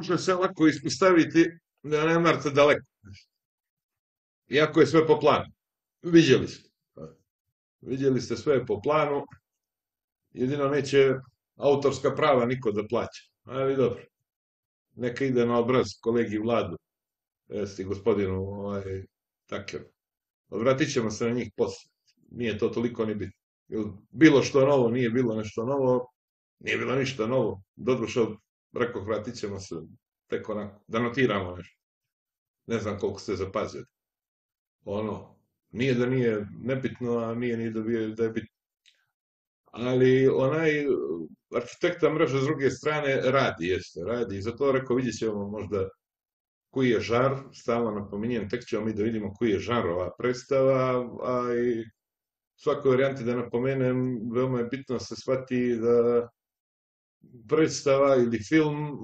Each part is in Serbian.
može se lako ispostaviti da ne morate daleko. Iako je sve po planu. Viđeli ste. Vidjeli ste sve po planu, jedino neće autorska prava niko da plaća. Ali dobro, neka ide na obraz kolegi Vladu, jeste gospodinu Takeru. Vratit ćemo se na njih posle. Nije to toliko ni bitno. Bilo što novo, nije bilo nešto novo, nije bilo ništa novo. Doduše, rekao, vratit ćemo se tek onako, da notiramo nešto. Ne znam koliko ste zapazili. Ono, nije da nije nebitno, a nije ni da je bitno. Ali onaj arhitekta mreže s druge strane radi. I zato rekao, vidjet ćemo možda koji je žar, stalno napominjem, tek ćemo mi da vidimo koji je žar ova predstava, a i svakoj varijanti da napomenem, veoma je bitno da se shvati da predstava ili film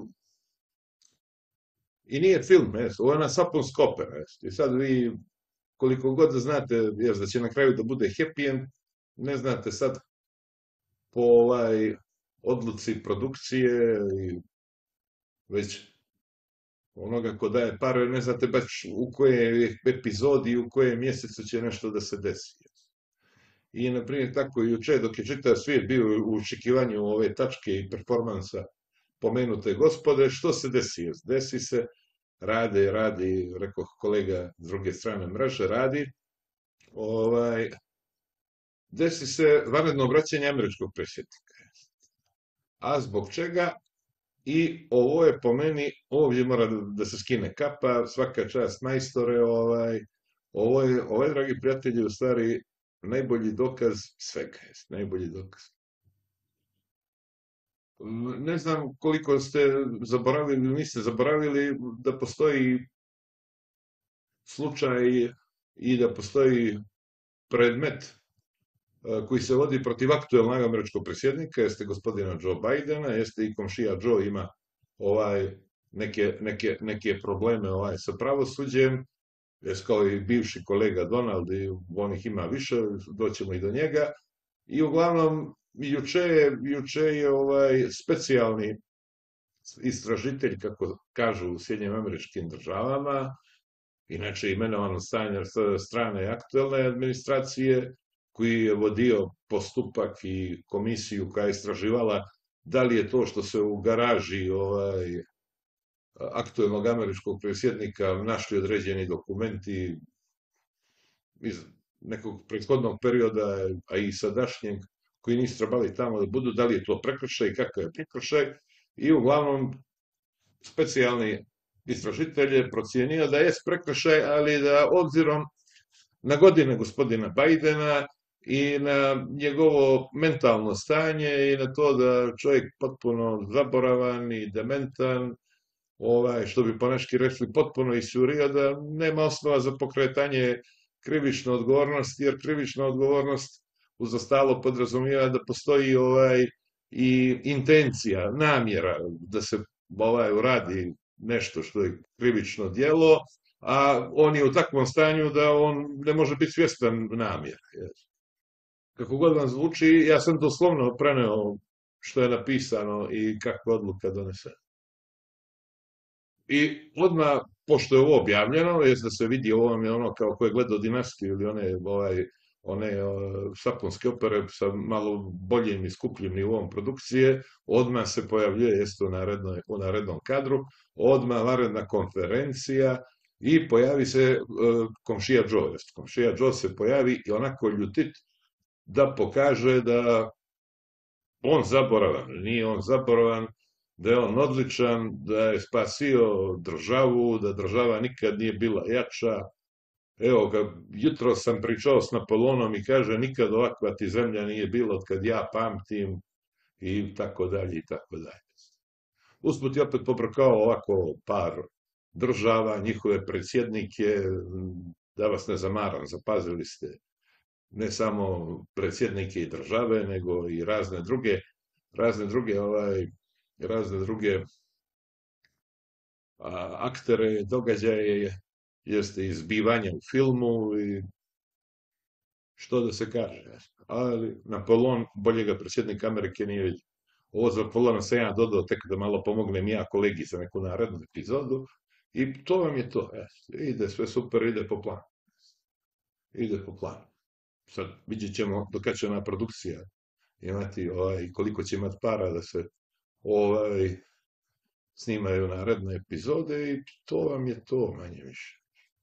i nije film, ovo je ona sapunska opera. I sad vi, koliko god da znate, da će na kraju da bude happy end, ne znate sad po odluci produkcije i već onoga ko daje pare, ne znate baš u koje epizodi, u koje mjesecu će nešto da se desi. I, na primjer, tako i juče, dok je čitav svijet bio u očekivanju ove tačke i performansa pomenute gospode, što se desi? Desi se, radi, rekao kolega s druge strane mreže, desi se vanredno obraćanje američkog predsjednika. A zbog čega? I ovo je po meni, ovdje mora da se skine kapa, svaka čast majstore, ovo je, dragi prijatelji, u stvari najbolji dokaz svega. Najbolji dokaz. Ne znam koliko ste zaboravili ili niste zaboravili da postoji slučaj i da postoji predmet koji se vodi protiv aktuelnog američkog predsjednika, jeste gospodina Joe Bidena, jeste i komšija Joe ima neke probleme sa pravosuđem, jeste kao i bivši kolega Donald, i onih ima više, doćemo i do njega, i uglavnom juče je specijalni istražitelj, kako kažu u Sjedinjenim Američkim Državama, inače imenovan od strane aktuelne administracije, koji je vodio postupak i komisiju koja je istraživala da li je to što se u garaži aktuelnog američkog predsjednika našli određeni dokumenti iz nekog prethodnog perioda, a i sadašnjeg, koji nisu trebali tamo da budu, da li je to prekršaj, kakav je prekršaj, i uglavnom specijalni istražitelj je procijenio da je prekršaj, ali da obzirom na godine gospodina Bajdena i na njegovo mentalno stanje i na to da čovjek potpuno zaboravan i dementan, što bi po naški rekli potpuno isurio, da nema osnova za pokretanje krivične odgovornosti, jer krivična odgovornost uz ostalo podrazumijeva da postoji i intencija, namjera da se uradi nešto što je krivično djelo, a on je u takvom stanju da on ne može biti svjestan namjera. Kako god vam zvuči, ja sam doslovno preneo što je napisano i kakva odluka donesena. I odmah, pošto je ovo objavljeno, jest da se vidi, ovo vam je ono kao ko je gledao Dinastiju ili one sapunske opere sa malo boljim i skupljim nivom produkcije, odmah se pojavljuje, jest u narednom kadru, odmah vanredna konferencija i pojavi se komšija Joe. Komšija Joe se pojavi i onako ljutit da pokaže da on zaboravan, nije on zaboravan, da je on odličan, da je spasio državu, da država nikad nije bila jača. Evo ga, jutro sam pričao s Napoleonom i kaže nikad ovakva ti zemlja nije bila od kad ja pamtim, i tako dalje i tako dalje. Usput je opet pobrkao ovako par država, njihove predsjednike, da vas ne zamaram, zapazili ste, ne samo predsjednike i države, nego i razne druge aktere, događaje, jeste izbivanja u filmu i što da se kaže. Ali Napoleon boljega predsjednika Amerike nije vidio. ovo za Polano sam ja dodao tek da malo pomognem ja kolegi za neku narednu epizodu i to vam je to. Ide sve super, ide po planu. Ide po planu. Sad vidjet ćemo do kada će ona produkcija imati, koliko će imati para da se snimaju naredne epizode i to vam je to manje više.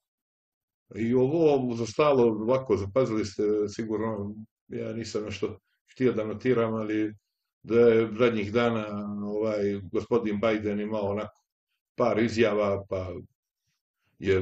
I ovo za stalo, ovako, zapazili ste sigurno, ja nisam nešto htio da notiram, ali da je zadnjih dana gospodin Biden imao onako par izjava, pa je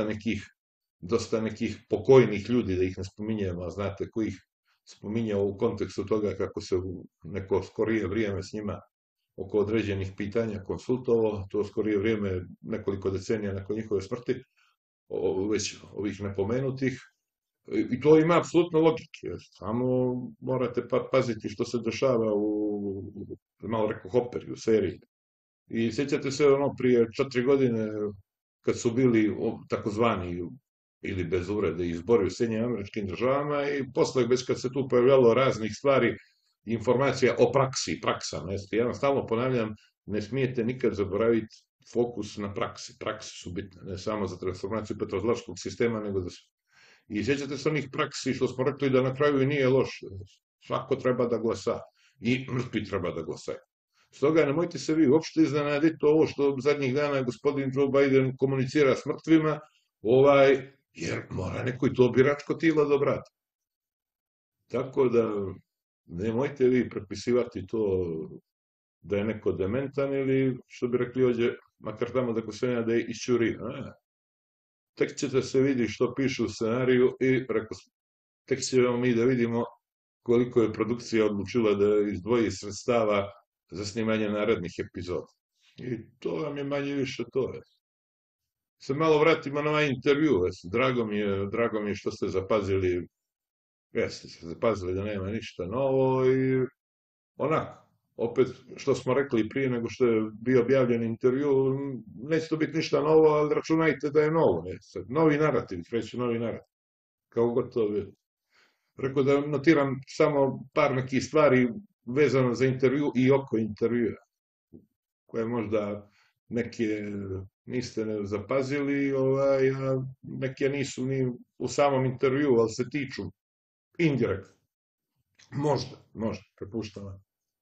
dosta nekih pokojnih ljudi, da ih ne spominjemo, a znate ko ih spominjao u kontekstu toga kako se u neko skorije vrijeme s njima oko određenih pitanja konsultovao, to skorije vrijeme nekoliko decenija nakon njihove smrti, već ovih nepomenutih, i to ima apsolutno logike, samo morate paziti što se dešava malo rekao Hopper, u seriji. I sjećate se prije 4 godine kad su bili takozvani ili bez uvrede izbori u Sjedinjenim Američkim Državama i posle već kad se tu pojavljalo raznih stvari, informacija o praksama. Ja vam stalno ponavljam, ne smijete nikad zaboraviti fokus na praksi. Praksi su bitne, ne samo za transformaciju petrozlačkog sistema, nego da su. I sjećate se onih praksi što smo rekli da na kraju i nije loš. Svako treba da glasa. I mrtvi treba da glasaju. Stoga nemojte se vi uopšte iznenaditi ovo što zadnjih dana gospodin Joe Biden komunicira s mrtvima, jer mora neko i to biračko tijelo da obrati. Tako da nemojte vi prepisivati to da je neko dementan ili, što bi rekli ovdje, makar tamo da Kosenja da je išćuri. Tek ćete se vidjeti što piše u scenariju i tek ćemo mi da vidimo koliko je produkcija odlučila da izdvoji sredstava za snimanje narednih epizoda. I to vam je manje više to. Se malo vratimo na ovaj intervju. Drago mi je što ste zapazili, jeste se zapazili da nema ništa novo i onako, opet što smo rekli prije nego što je bio objavljen intervju, neće to biti ništa novo, ali računajte da je novo. Novi narativ, kreću novi narativ. Kao gotovo je. Rekao da notiram samo par nekih stvari vezano za intervju i oko intervjua, koje možda neke niste zapazili, a neke nisu ni u samom intervju, ali se tiču indirektno. Možda, prepuštam.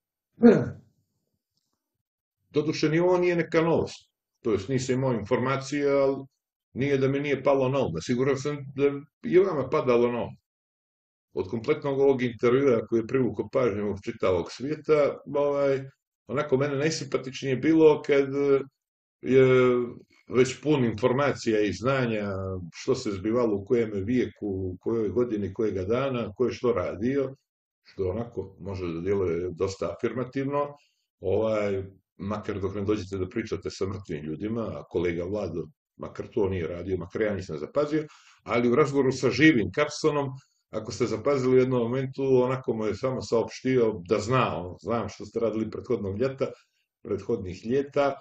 Doduše, ni ovo nije neka novost. To jest, nisam imao informacije, ali nije da mi nije palo na um. Siguran sam da je vama padalo na um. Od kompletnog ovog intervjua koji je privukao pažnju čitavog svijeta, onako mene najsimpatičnije bilo kad je već pun informacija i znanja što se zbivalo u kojem vijeku, u kojoj godini, kojega dana, ko je što radio, što onako može da djeluje dosta afirmativno, makar dok ne dođete da pričate sa mrtvim ljudima, a kolega Vlado makar to nije radio, makar ja nisam zapazio, ali u razgovoru sa živim Carsonom, ako ste zapazili u jednom momentu, onako mu je samo saopštio da znam što ste radili prethodnih ljeta,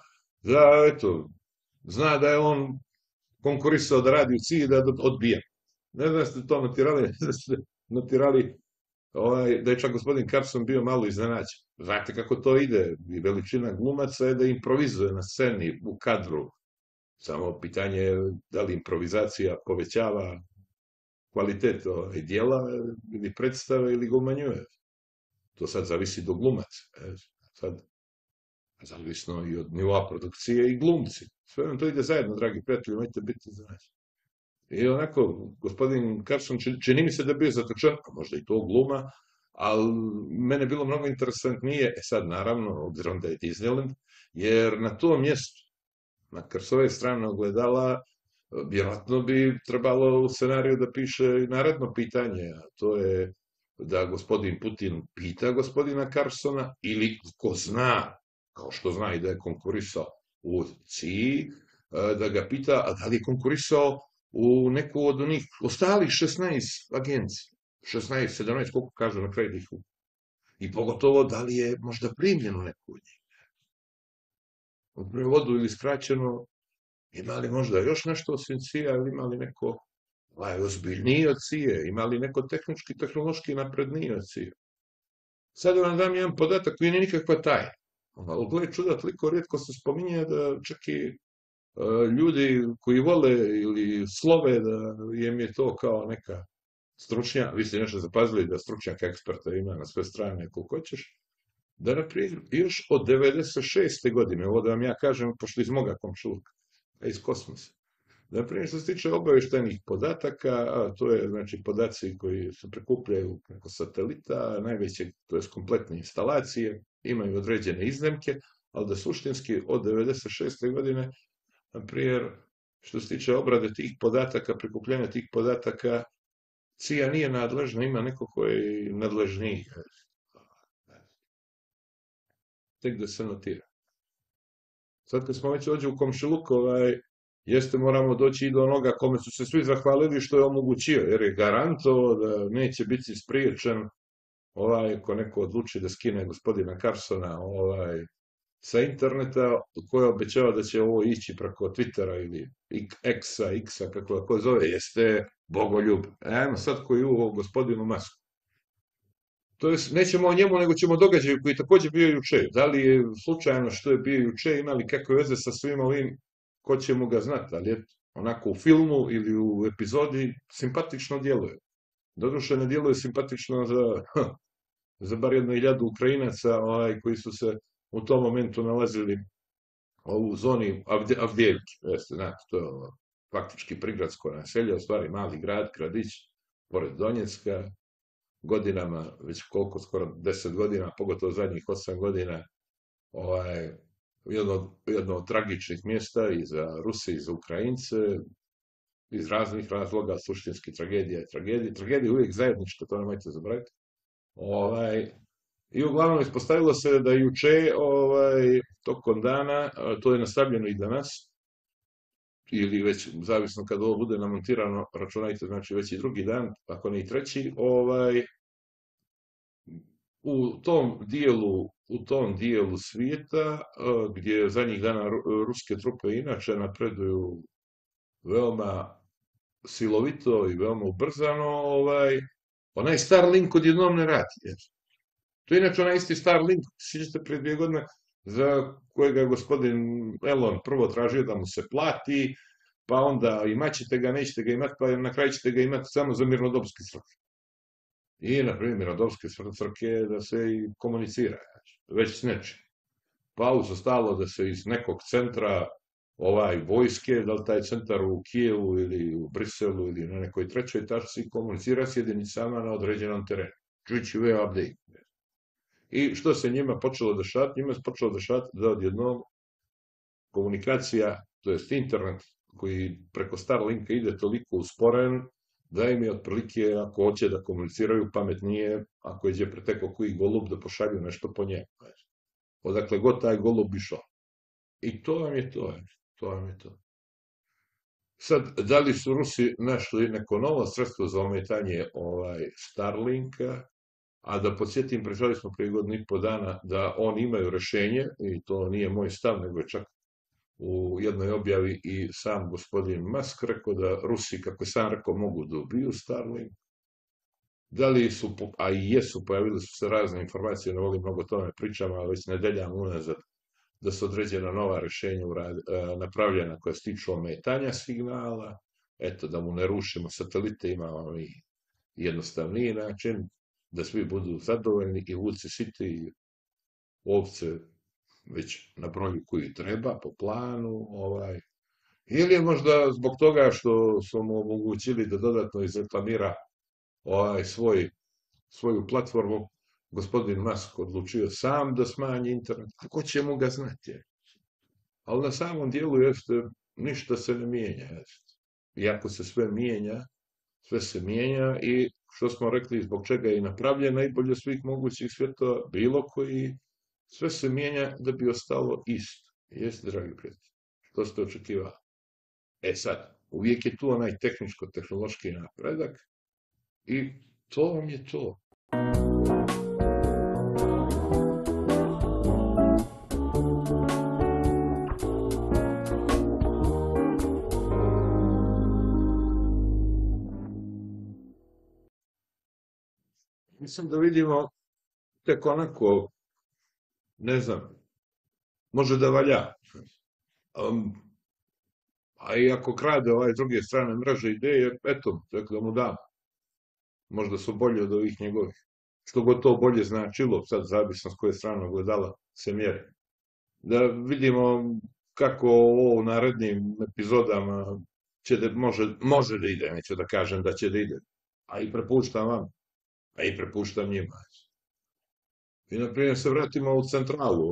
zna da je on konkurisao da radi u CIA i da odbija. Ne znam da ste to notirali, da je čak gospodin Carson bio malo iznenađen. Znate kako to ide, i veličina glumaca je da improvizuje na sceni, u kadru. Samo pitanje je da li improvizacija povećava kvalitet dijela ili predstave ili ga umanjuje. To sad zavisi do glumaca. Sad, zavisno i od nivoa produkcije i glumci. Sve vam to ide zajedno, dragi prijatelji, možete biti iznenađeni. I onako, gospodin Carson čini mi se da je bio zatočen, a možda i to gluma, ali mene bilo mnogo interesantnije, sad naravno, obzirom da je Disneyland, jer na tom mjestu, makar s ove strane ogledala, vjerojatno bi trebalo u scenariju da piše naredno pitanje, a to je da gospodin Putin pita gospodina Carsona, ili ko zna, kao što zna i da je konkurisao u CIA, da ga pita, a da li je konkurisao u neku od onih ostalih 16 agencija, 16, 17, koliko kažu na kraju ih. I pogotovo da li je možda primljeno neku od njih. U prevodu ili skraćeno, ima li možda još nešto osim CIA, ili ima li neko ozbiljniji od CIA, ima li neko tehnički, tehnološki napredniji od CIA. Sad vam dam jedan podatak koji nije nikakva tajna. Ali gle čuda, toliko rijetko se spominje da čak i ljudi koji vole ili slove da im je to kao neka stručnja, vi ste nešto zapazili da stručnjaka eksperta ima na sve strane koliko hoćeš, da na primjer još od 96. godine, ovo da vam ja kažem, pošto iz moga komšiluka, iz kosmosa, na primjer što se tiče obavještajnih podataka, a to je znači podaci koji se prikupljaju preko satelita, najveće, to je kompletne instalacije, imaju određene iznemke, ali da suštinski od 96. godine, na primjer, što se tiče obrade tih podataka, prikupljenja tih podataka, CIA nije nadležna, ima neko ko je nadležniji. Tek da se notira. Sad kad smo već ovdje u komšiluk, jeste moramo doći i do onoga kome su se svi zahvalili što je omogućio, jer je garantovao da neće biti spriječen ko neko odluči da skine gospodina Carsona sa interneta, koji obećava da će ovo ići preko Twittera ili X-a, kako ko zove, jeste bogoljub. Ajmo sad koji u gospodinu Masku. To je, nećemo o njemu, nego ćemo o događaju koji je također bio juče. Da li je slučajno što je bio juče, imali kakve veze sa svim ovim, ko će mu ga znati, ali je onako u filmu ili u epizodi simpatično djeluje. Doduše ne djeluje simpatično za bar 1.000 Ukrajinaca koji su se u tom momentu nalazili u zoni Avdijevke. Znate, to je faktički prigradsko naselje, u stvari mali grad, gradić, pored Donjecka, godinama, već koliko, skoro 10 godina, pogotovo zadnjih 8 godina, jedno od tragičnih mjesta i za Ruse i za Ukrajince, iz raznih razloga, suštinski tragedija je tragedija. Tragedija je uvijek zajednička, to nemojte zaboraviti. I uglavnom ispostavilo se da juče, tokom dana, to je nastavljeno i danas, ili već, zavisno kad ovo bude namontirano, računajte, znači već i drugi dan, ako ne i treći, u tom dijelu svijeta, gdje zadnjih dana ruske trupe inače napreduju veoma silovito i veoma ubrzano, onaj Starlink odjednom ne radi. To je inače onaj isti Starlink, sjećate prije 2 godine, za kojega je gospodin Elon prvo tražio da mu se plati, pa onda imaćete ga, nećete ga imati, pa na kraju ćete ga imati samo za mirnodopske svrhe. I, na primjer, mirnodopske svrhe da se i komunicira, već s nečim. Pa uzostalo da se iz nekog centra vojske, da li taj centar u Kijevu ili u Briselu ili na nekoj trećoj tačci komunicira s jedinicama na određenom terenu. Čujući update. I što se njima počelo dešavati? Njima se počelo dešavati da odjednom komunikacija, to jest internet, koji preko Starlinka ide toliko usporen, da im je otprilike, ako hoće da komuniciraju, pametnije, ako iđe preteko koji golub, da pošalju nešto po njemu. Odakle god taj golub išao. I to vam je to. To vam je to. Sad, da li su Rusi našli neko novo sredstvo za ometanje Starlinka, a da podsjetim, pričali smo prije 1,5 dana da oni imaju rešenje, i to nije moj stav, nego je čak u jednoj objavi i sam gospodin Musk rekao da Rusi, kako je sam rekao, mogu da ubiju Starlink. Da li su, a i jesu, pojavili su se razne informacije, ne volim mnogo o tome pričama, ali već nedeljama unazad, da su određena nova rešenja napravljena koja se tiču ometanja signala, eto, da mu ne rušimo satelite, imamo i jednostavniji način, da svi budu zadovoljni i vuci siti i ovce već na broju koji treba, po planu, ili je možda zbog toga što su mu omogućili da dodatno izreklamira svoju platformu, gospodin Musk odlučio sam da smanji internet, kako će mu ga znati? Ali na samom dijelu ništa se ne mijenja. Iako se sve se mijenja i što smo rekli, zbog čega je i napravljen najbolje svih mogućih svjetova, bilo koji, sve se mijenja da bi ostalo isto. Jeste, dragi prijatelji, što ste očekivali? Sad, uvijek je tu onaj tehničko-tehnološki napredak i to vam je to. Mislim da vidimo tek onako, ne znam, može da valja. Um, a i ako krade ovaj druge strane mreže ideje, eto, tek da mu dam. Možda su bolje od ovih njegovih. Što god to bolje značilo, sad zavisno s koje strane gledala se mjeri. Da vidimo kako ovo u narednim epizodama će da, može da ide, neću da kažem da će da ide. A i prepuštam vam, a i prepuštam njima. I na primjer se vratimo u centralu,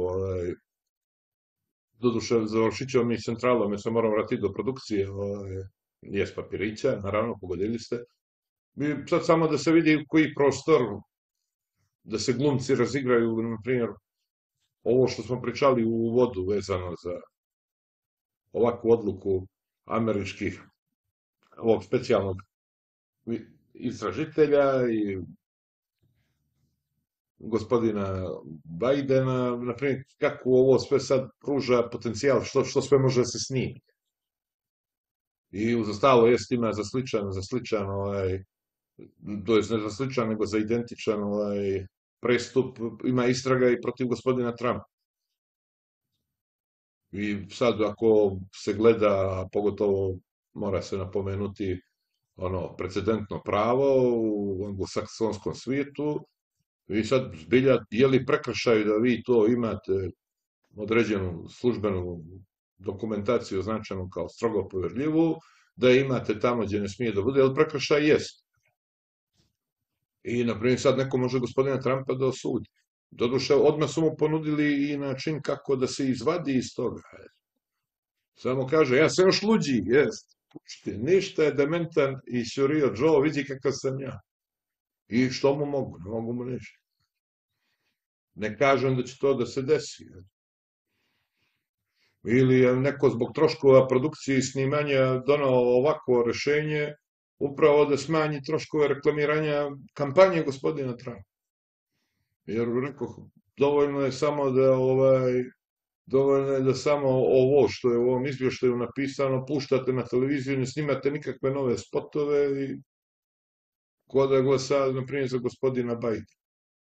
doduše završit ćemo mi s centralom, jer se moramo vratiti do produkcije, jes papirića, naravno, pogodili ste. I sad samo da se vidi koji prostor da se glumci razigraju, na primjer, ovo što smo pričali u uvodu vezano za ovakvu odluku američkih, ovog specijalnog istražitelja i gospodina Bajdena, na primjer, kako ovo sve sad pruža potencijal, što sve može da se snimi. I uz ostalo jest ima za sličan, to jest ne za sličan, nego za identičan prestup, ima istraga i protiv gospodina Trumpa. I sad ako se gleda, a pogotovo mora se napomenuti precedentno pravo u anglosaksonskom svijetu, i sad zbilja, je li prekršaj da vi to imate određenu službenu dokumentaciju označenu kao strogo poverljivu, da imate tamo gdje ne smije da bude, jer prekršaj jest. I, na primjer, sad neko može gospodina Trumpa da osudi. Doduše, odmah su mu ponudili i način kako da se izvadi iz toga. Samo kaže, ja sam još luđi, jest. Pušti, ništa je dementan i Surreal Joe, vidi kakav sam ja. I što mu mogu? Ne mogu mu ništa. Ne kažem da će to da se desi. Ili je neko zbog troškova produkcije i snimanja donao ovako rešenje upravo da smanji troškove reklamiranja kampanje gospodina Trumpa. Jer rekoh, dovoljno je samo da samo ovo što je u ovom izvještaju napisano puštate na televiziju, ne snimate nikakve nove spotove i ko da glasa, na primjer, za gospodina Bajdena.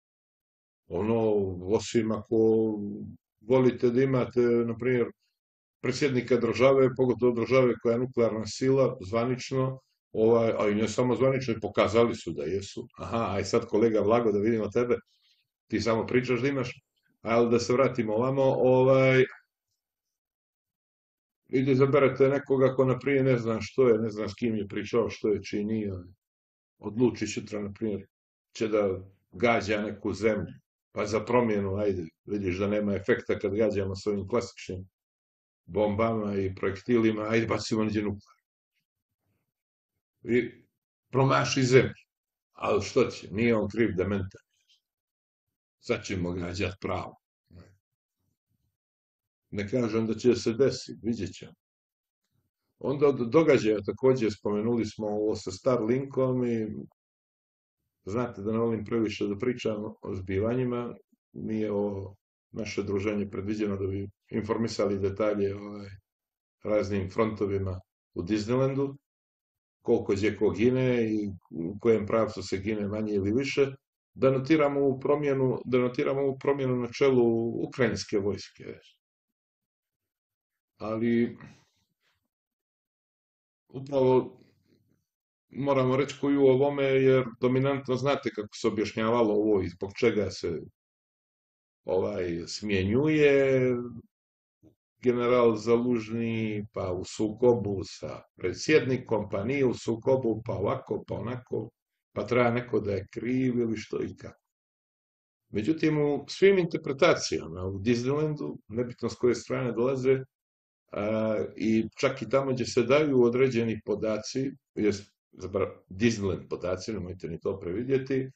Osim ako volite da imate, na primjer, predsjednika države, pogotovo države koja je nuklearna sila, zvanično, a i ne samo zvanično, i pokazali su da jesu. Aha, aj sad kolega Vlago, da vidimo tebe, ti samo pričaš da imaš, ali da se vratimo ovamo, i da izaberete nekoga ko, na primjer, ne znam što je, ne znam s kim je pričao, što je činio, odluči sutra, na primjer, će da gađa neku zemlju, pa za promjenu, ajde, vidiš da nema efekta kad gađamo s ovim klasičnim bombama i projektilima, ajde bacimo neđe nuklear. I promaši zemlju. Ali što će, nije on kriv dementan. Sad ćemo gađati pravo. Ne kažem da će se desiti, vidjet ćemo. Onda od događaja takođe spomenuli smo ovo sa Starlinkom i znate da ne volim previše da pričam o zbivanjima, nije ovo naše druženje predviđeno da bi informisali detalje o raznim frontovima u Disneylandu, koliko gdje ko gine i u kojem pravcu se gine manje ili više, da notiramo ovu promjenu na čelu ukrajinske vojske. Ali upravo moramo reći koju u ovome, jer dominantno znate kako se objašnjavalo ovo i zbog čega se smjenjuje general Zalužni, pa u sukobu sa predsjednikom, pa nije u sukobu, pa ovako, pa onako, pa treba neko da je kriv ili što i kako. Međutim, u svim interpretacijama u Disneylandu, nebitno s koje strane dolaze, i čak i tamo gdje se daju određeni podaci, Disneyland podaci, nemojte ni to previdjeti,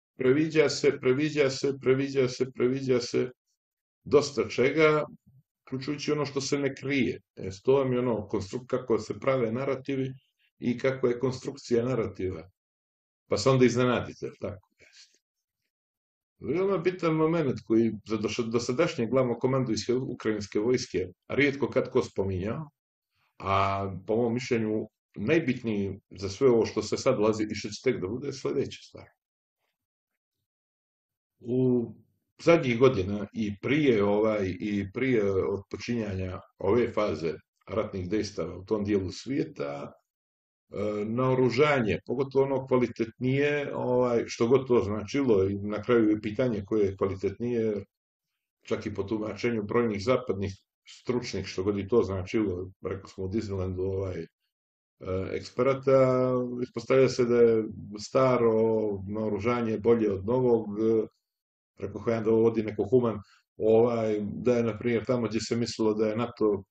previđa se dosta čega, uključujući ono što se ne krije. To vam je kako se prave narativi i kako je konstrukcija narativa. Pa se onda iznenadite, tako jeste. Veoma bitan moment koji za dosadašnjeg glavnog komandujuće ukrajinske vojske rijetko kad ko spominjao, a po mom mišljenju najbitniji za sve ovo što se sad lazi i što će tek da bude sledeća stvar. U zadnjih godina i prije odpočinjanja ove faze ratnih dejstava u tom dijelu svijeta, naoružanje, pogotovo ono kvalitetnije, što god to značilo, i na kraju je pitanje koje je kvalitetnije, čak i po tumačenju brojnih zapadnih stručnih, što god i to značilo, rekao smo u Disneylandu, eksperata, ispostavlja se da je staro naoružanje bolje od novog, rekoh ja da ovo vodi neko human, da je, na primjer, tamo gdje se mislilo da je NATO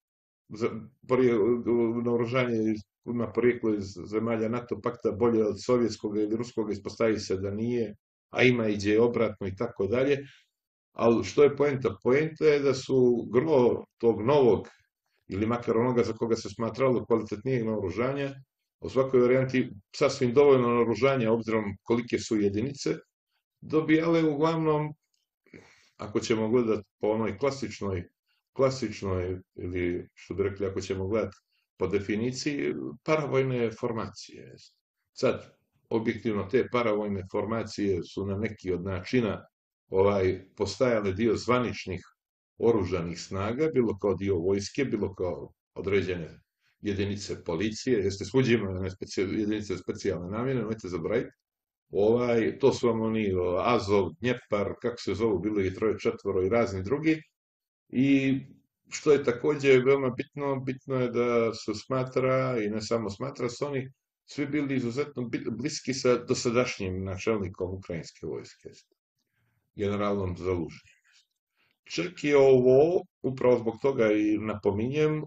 naoružanje ima porijeklo iz zemalja NATO pakta bolje od sovjetskog ili ruskog, ispostavi se da nije, a ima i gdje je obratno i tako dalje. Ali što je poenta? Poenta je da su gro tog novog, ili makar onoga za koga se smatralo kvalitetnijeg naoružanja, u svakoj varijanti sasvim dovoljno naoružanja, obzirom kolike su jedinice, dobijale uglavnom, ako ćemo gledati po onoj klasičnoj, ili što bi rekli, ako ćemo gledati po definiciji, paravojne formacije. Sad, objektivno te paravojne formacije su na neki od načina postajale dio zvaničnih oružanih snaga, bilo kao dio vojske, bilo kao određene jedinice policije, jeste svuđi ima jedinice specijalne namjene, nemojte zaboraviti. To su vam oni Azov, Dnjepar, kako se zovu, bilo i troje, četvoro i razni drugi. I što je također veoma bitno, bitno je da se smatra, i ne samo smatra, su oni svi bili izuzetno bliski sa dosadašnjim načelnikom ukrajinske vojske, generalom Zalužnjem. Čak i ovo, upravo zbog toga i napominjem,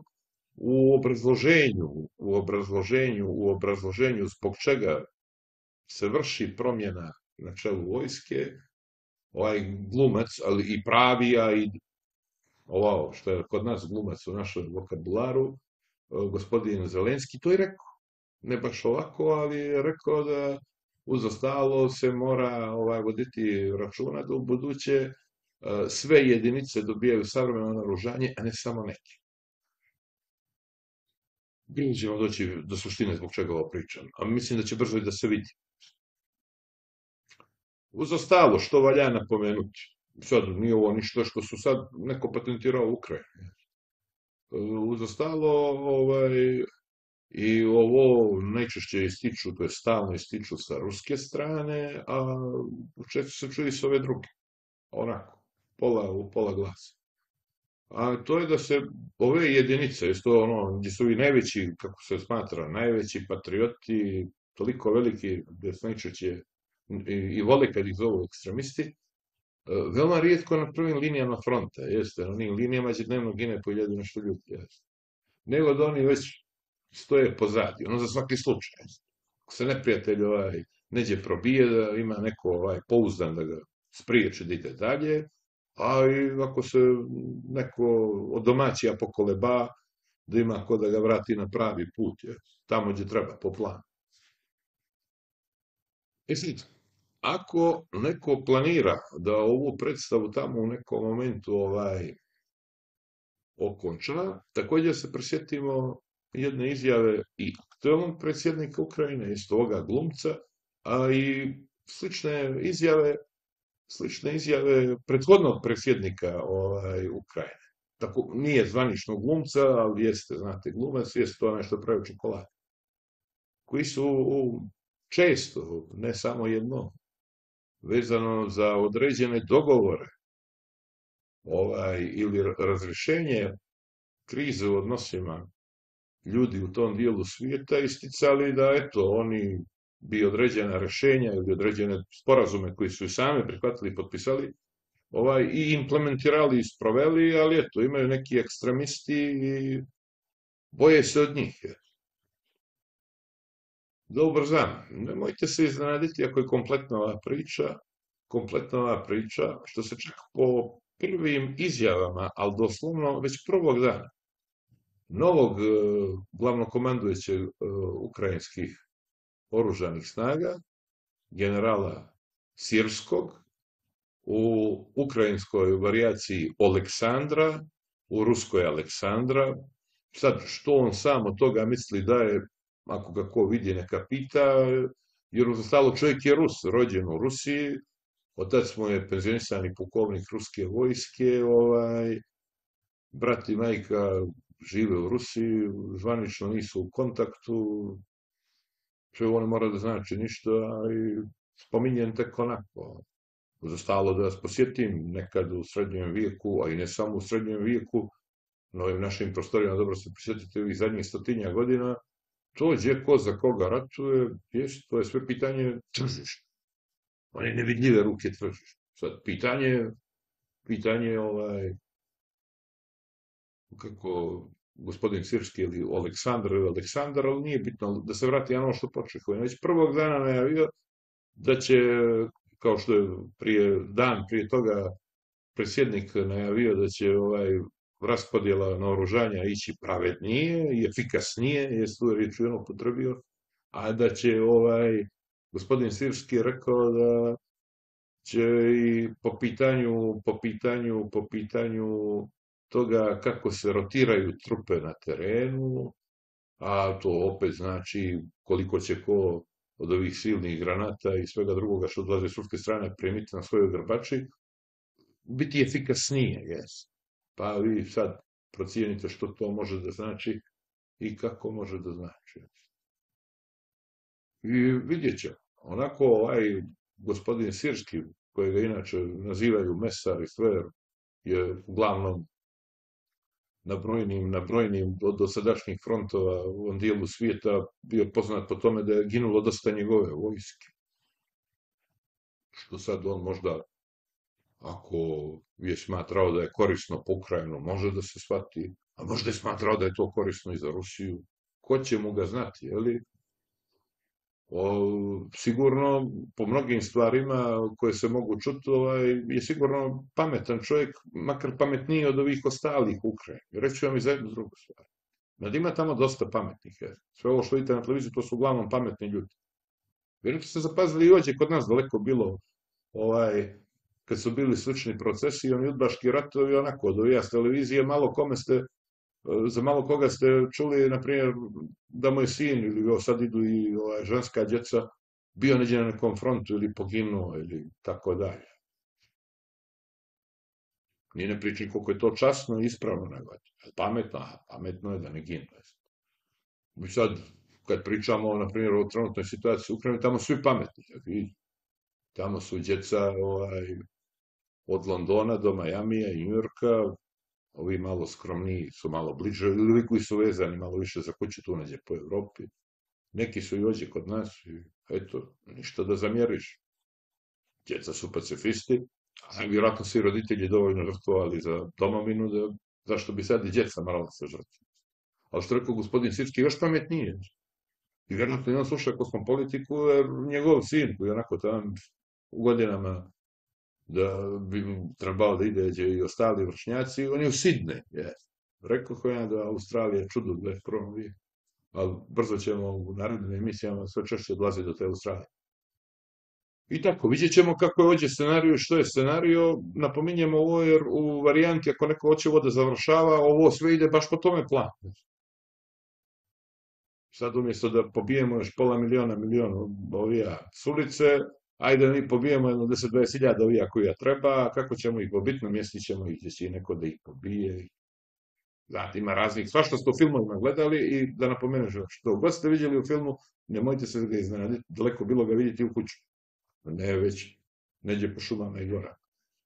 u obrazloženju zbog čega se vrši promjena na čelu vojske, ovaj glumac, ali i pravija, i ovo što je kod nas glumac u našem vokabularu, gospodin Zelenski, to je rekao. Ne baš ovako, ali je rekao da uz ostalo se mora voditi računa da u buduće sve jedinice dobijaju savremeno naoružanje, a ne samo neke. Bilo ćemo doći do suštine zbog čega ovo pričam, a mislim da će brzo i da se vidi. Uz ostalo, što valja napomenuti, sad nije ovo ništa što su sad neko patentirao u Ukrajini. Uz ostalo, i ovo najčešće ističu, to je stalno ističu sa ruske strane, a često se čuje s ove druge. Onako, u pola glasa. A to je da se ove jedinice, isto ono, gdje su i najveći, kako se smatra, najveći patrioti, toliko veliki, gdje se najčešće i vole kad ih zovu ekstremisti, veoma rijetko na prvim linijama fronta, jeste, na onim linijama gdje dnevno gine po 1000 nešto ljudi, jeste. Nego da oni već stoje pozadi, ono za svaki slučaj. Ako se neprijatelj neđe probije, da ima neko pouzdan da ga spriječi da ide dalje, a i ako se neko od domaćija pokoleba, da ima ko da ga vrati na pravi put, tamo gdje treba, po planu. Sad, ako neko planira da ovu predstavu tamo u nekom momentu okonča, također se prisjetimo jedne izjave i aktualnog predsjednika Ukrajine, isto ovoga glumca, a i slične izjave prethodnog predsjednika Ukrajine. Tako, nije zvaničnog glumca, ali jeste, znate, glumac, jeste to nešto pravi čokolade. Koji su često, ne samo jedno, vezano za određene dogovore ili razrješenje krize u odnosima ljudi u tom dijelu svijeta, isticali da eto, oni bi određena rješenja ili određene sporazume koji su i sami prihvatili i potpisali i implementirali i sproveli, ali eto, imaju neki ekstremisti i boje se od njih. Da ubrzam, nemojte se iznenaditi ako je kompletna ova priča, što se čak po prvim izjavama, ali doslovno već prvog dana, novog glavnokomandujućeg ukrajinskih oružanih snaga, generala Sirskog, u ukrajinskoj varijaciji Oleksandra, u ruskoj Aleksandra. Sad, što on sam od toga misli da je, ako ga ko vidi neka pita, jer uz ostalo čovjek je Rus, rođen u Rusiji, Otac mu je penzionisani pukovnik ruske vojske, brat i majka žive u Rusiji, zvanično nisu u kontaktu, što ovo ne mora da znači ništa, i spominjem tek onako. Uz ostalo da vas posjetim nekad u srednjem vijeku, a i ne samo u srednjem vijeku, na ovim našim prostorijama, dobro se prisjetite ovih zadnjih 100 godina, to gdje ko za koga ratuje, to je sve pitanje tržišta. One nevidljive ruke tržišta. Sad, pitanje kako gospodin Sirski ili Aleksandar, ali nije bitno, da se vrati na ono što počne. Koji je već prvog dana najavio da će, kao što je dan prije toga predsjednik najavio da će raspodjela naoružanja ići pravednije i efikasnije, je tu riječ on upotrebio, a da će gospodin Sirski rekao da će i po pitanju toga kako se rotiraju trupe na terenu, a to opet znači koliko će ko od ovih silnih granata i svega drugoga što dolaze s ruske strane primiti na svojoj grbači, biti efikasnije, jes. Pa vi sad procijenite što to može da znači i kako može da znači. I vidjet ćemo. Onako gospodin Sirski, kojega inače nazivaju mesar i sve, je uglavnom na brojnim od dosadašnjih frontova u ovom dijelu svijeta bio poznat po tome da je ginulo dosta njegove vojske. Što sad on možda, ako je smatrao da je korisno po Ukrajinu, može da se shvati, a možda je smatrao da je to korisno i za Rusiju. Ko će mu ga znati, jeli? Sigurno, po mnogim stvarima koje se mogu čuti, je sigurno pametan čovjek, makar pametniji od ovih ostalih u Ukrajini. Reću vam i za jednu drugu stvar. Nad ima tamo dosta pametnih. Sve ovo što vidite na televiziji, to su uglavnom pametni ljudi. Vjerujte ste zapazili i ođe kod nas daleko bilo, kad su bili slični procesi, oni udbaški ratovi, onako, od ovija s televizije, za malo koga ste čuli, na primjer, da moj sin, ili sad idu i ženska djeca, bio neđe na nekom frontu ili poginuo, ili tako dalje. Nije ne pričam koliko je to časno i ispravno, nego pametno je da ne ginu. Mi sad, kad pričamo, na primjer, o trenutnoj situaciji u Ukrajini, tamo svi pametni. Tamo su djeca od Londona do Majamija i Njujorka, ovi malo skromniji su malo bliže, ili koji su vezani malo više za kuću tu neđe po Evropi. Neki su i ođe kod nas i eto, ništa da zamjeriš. Djeca su pacifisti, a vjerojatno svi roditelji dovoljno žrtvovali za domovinu, zašto bi sad i djeca morala se žrtvovati. Ali što rekao gospodin Sirski, još pametnije. I vjerojatno i on sluša kosmopolitiku, jer njegov sin, koji je onako tam u godinama da bi trebao da ide i ostali vršnjaci, on je u Sidne. Rekao ko ja da Australija je čudo u 21. vijeku, ali brzo ćemo u narednim emisijama sve češće odlaziti do te Australije. I tako, vidjet ćemo kako je ovdje scenario i što je scenario. Napominjemo ovo jer u varijanti ako neko hoće ovo da završava, ovo sve ide baš po tome planu. Sad umjesto da pobijemo još pola miliona ovija s ulice, ajde mi pobijemo jedno 10-20 hiljada ovija koja treba, kako ćemo ih pobiti, namjestit ćemo ih, će neko da ih pobije. Znate, ima raznih, svašta ste u filmovima gledali i da napomenem što god ste vidjeli u filmu, nemojte se ga iznenaditi, daleko bilo ga vidjeti u kuću. Ne već neđe po šumama i gora.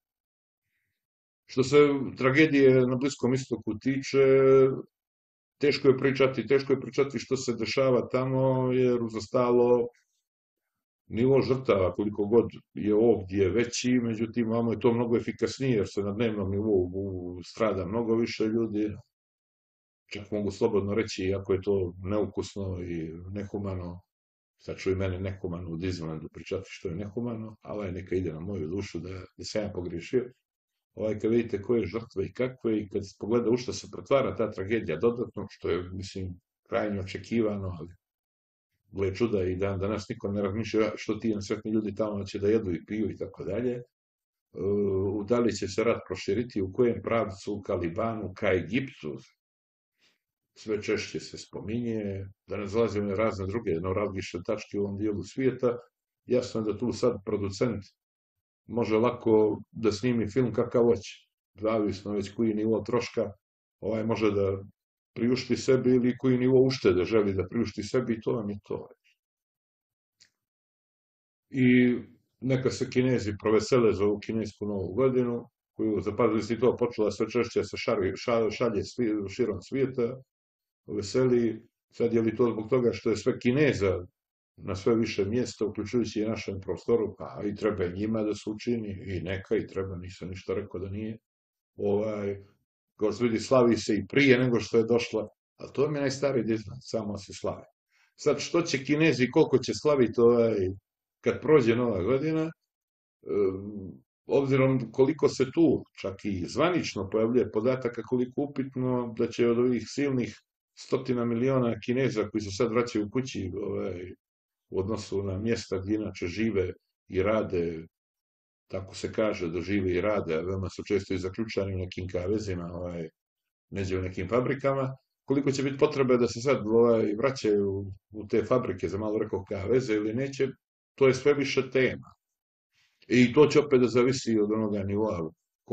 Što se tragedije na Bliskom istoku tiče, teško je pričati što se dešava tamo, jer uz ostalo nivo žrtava, koliko god je ovdje veći, međutim, vamo je to mnogo efikasnije, jer se na dnevnom nivou strada mnogo više ljudi. Čak mogu slobodno reći, iako je to neukusno i nehumano, sad ću i mene nehumano u Disneylandu pričati što je nehumano, ali neka ide na moju dušu da se ja pogriješio. Kad vidite koje žrtve i kakve, i kad se pogleda u što se pretvara ta tragedija dodatno, što je, mislim, krajnje očekivano, ali gle čuda i dan danas niko ne razmišlja što ti nesretni ljudi tamo će da jedu i piju i tako dalje. Da li će se rat proširiti, u kojem pravcu, ka Libanu, ka Egiptu, sve češće se spominje, da ne zalazimo razne druge neuralgične tačke u ovom dijelu svijeta. Jasno je da tu sad producent može lako da snimi film kakav hoće. Zavisno već koji nivo troška može da priušti sebi ili koji nivo uštede želi da priušti sebi i to vam je to. I neka se Kinezi provesele za ovu kinesku novu godinu, koju, zapazili ste to, počela sve češće se šalje širom svijeta, veseli. Sad je li to zbog toga što je sve Kineza na sve više mjesta, uključujući i našem prostoru, pa i treba i njima da se učini, i neka, i treba, nisam ništa rekao da nije. Kao što vidi, slavi se i prije nego što je došla, a to mi je najstariji dizajn, samo se slavi. Sad, što će Kinezi, koliko će slaviti kad prođe Nova godina, obzirom koliko se tu, čak i zvanično pojavljuje podataka, koliko upitno da će od ovih silnih 100 miliona Kineza koji se sad vraćaju u kući u odnosu na mjesta gdje inače žive i rade, tako se kaže, da žive i rade, a veoma su često i zaključani u nekim kavezima, neđe u nekim fabrikama, koliko će biti potrebe da se sad vraćaju u te fabrike za malo rekao kaveze ili neće, to je sve više tema. I to će opet da zavisi od onoga nivoa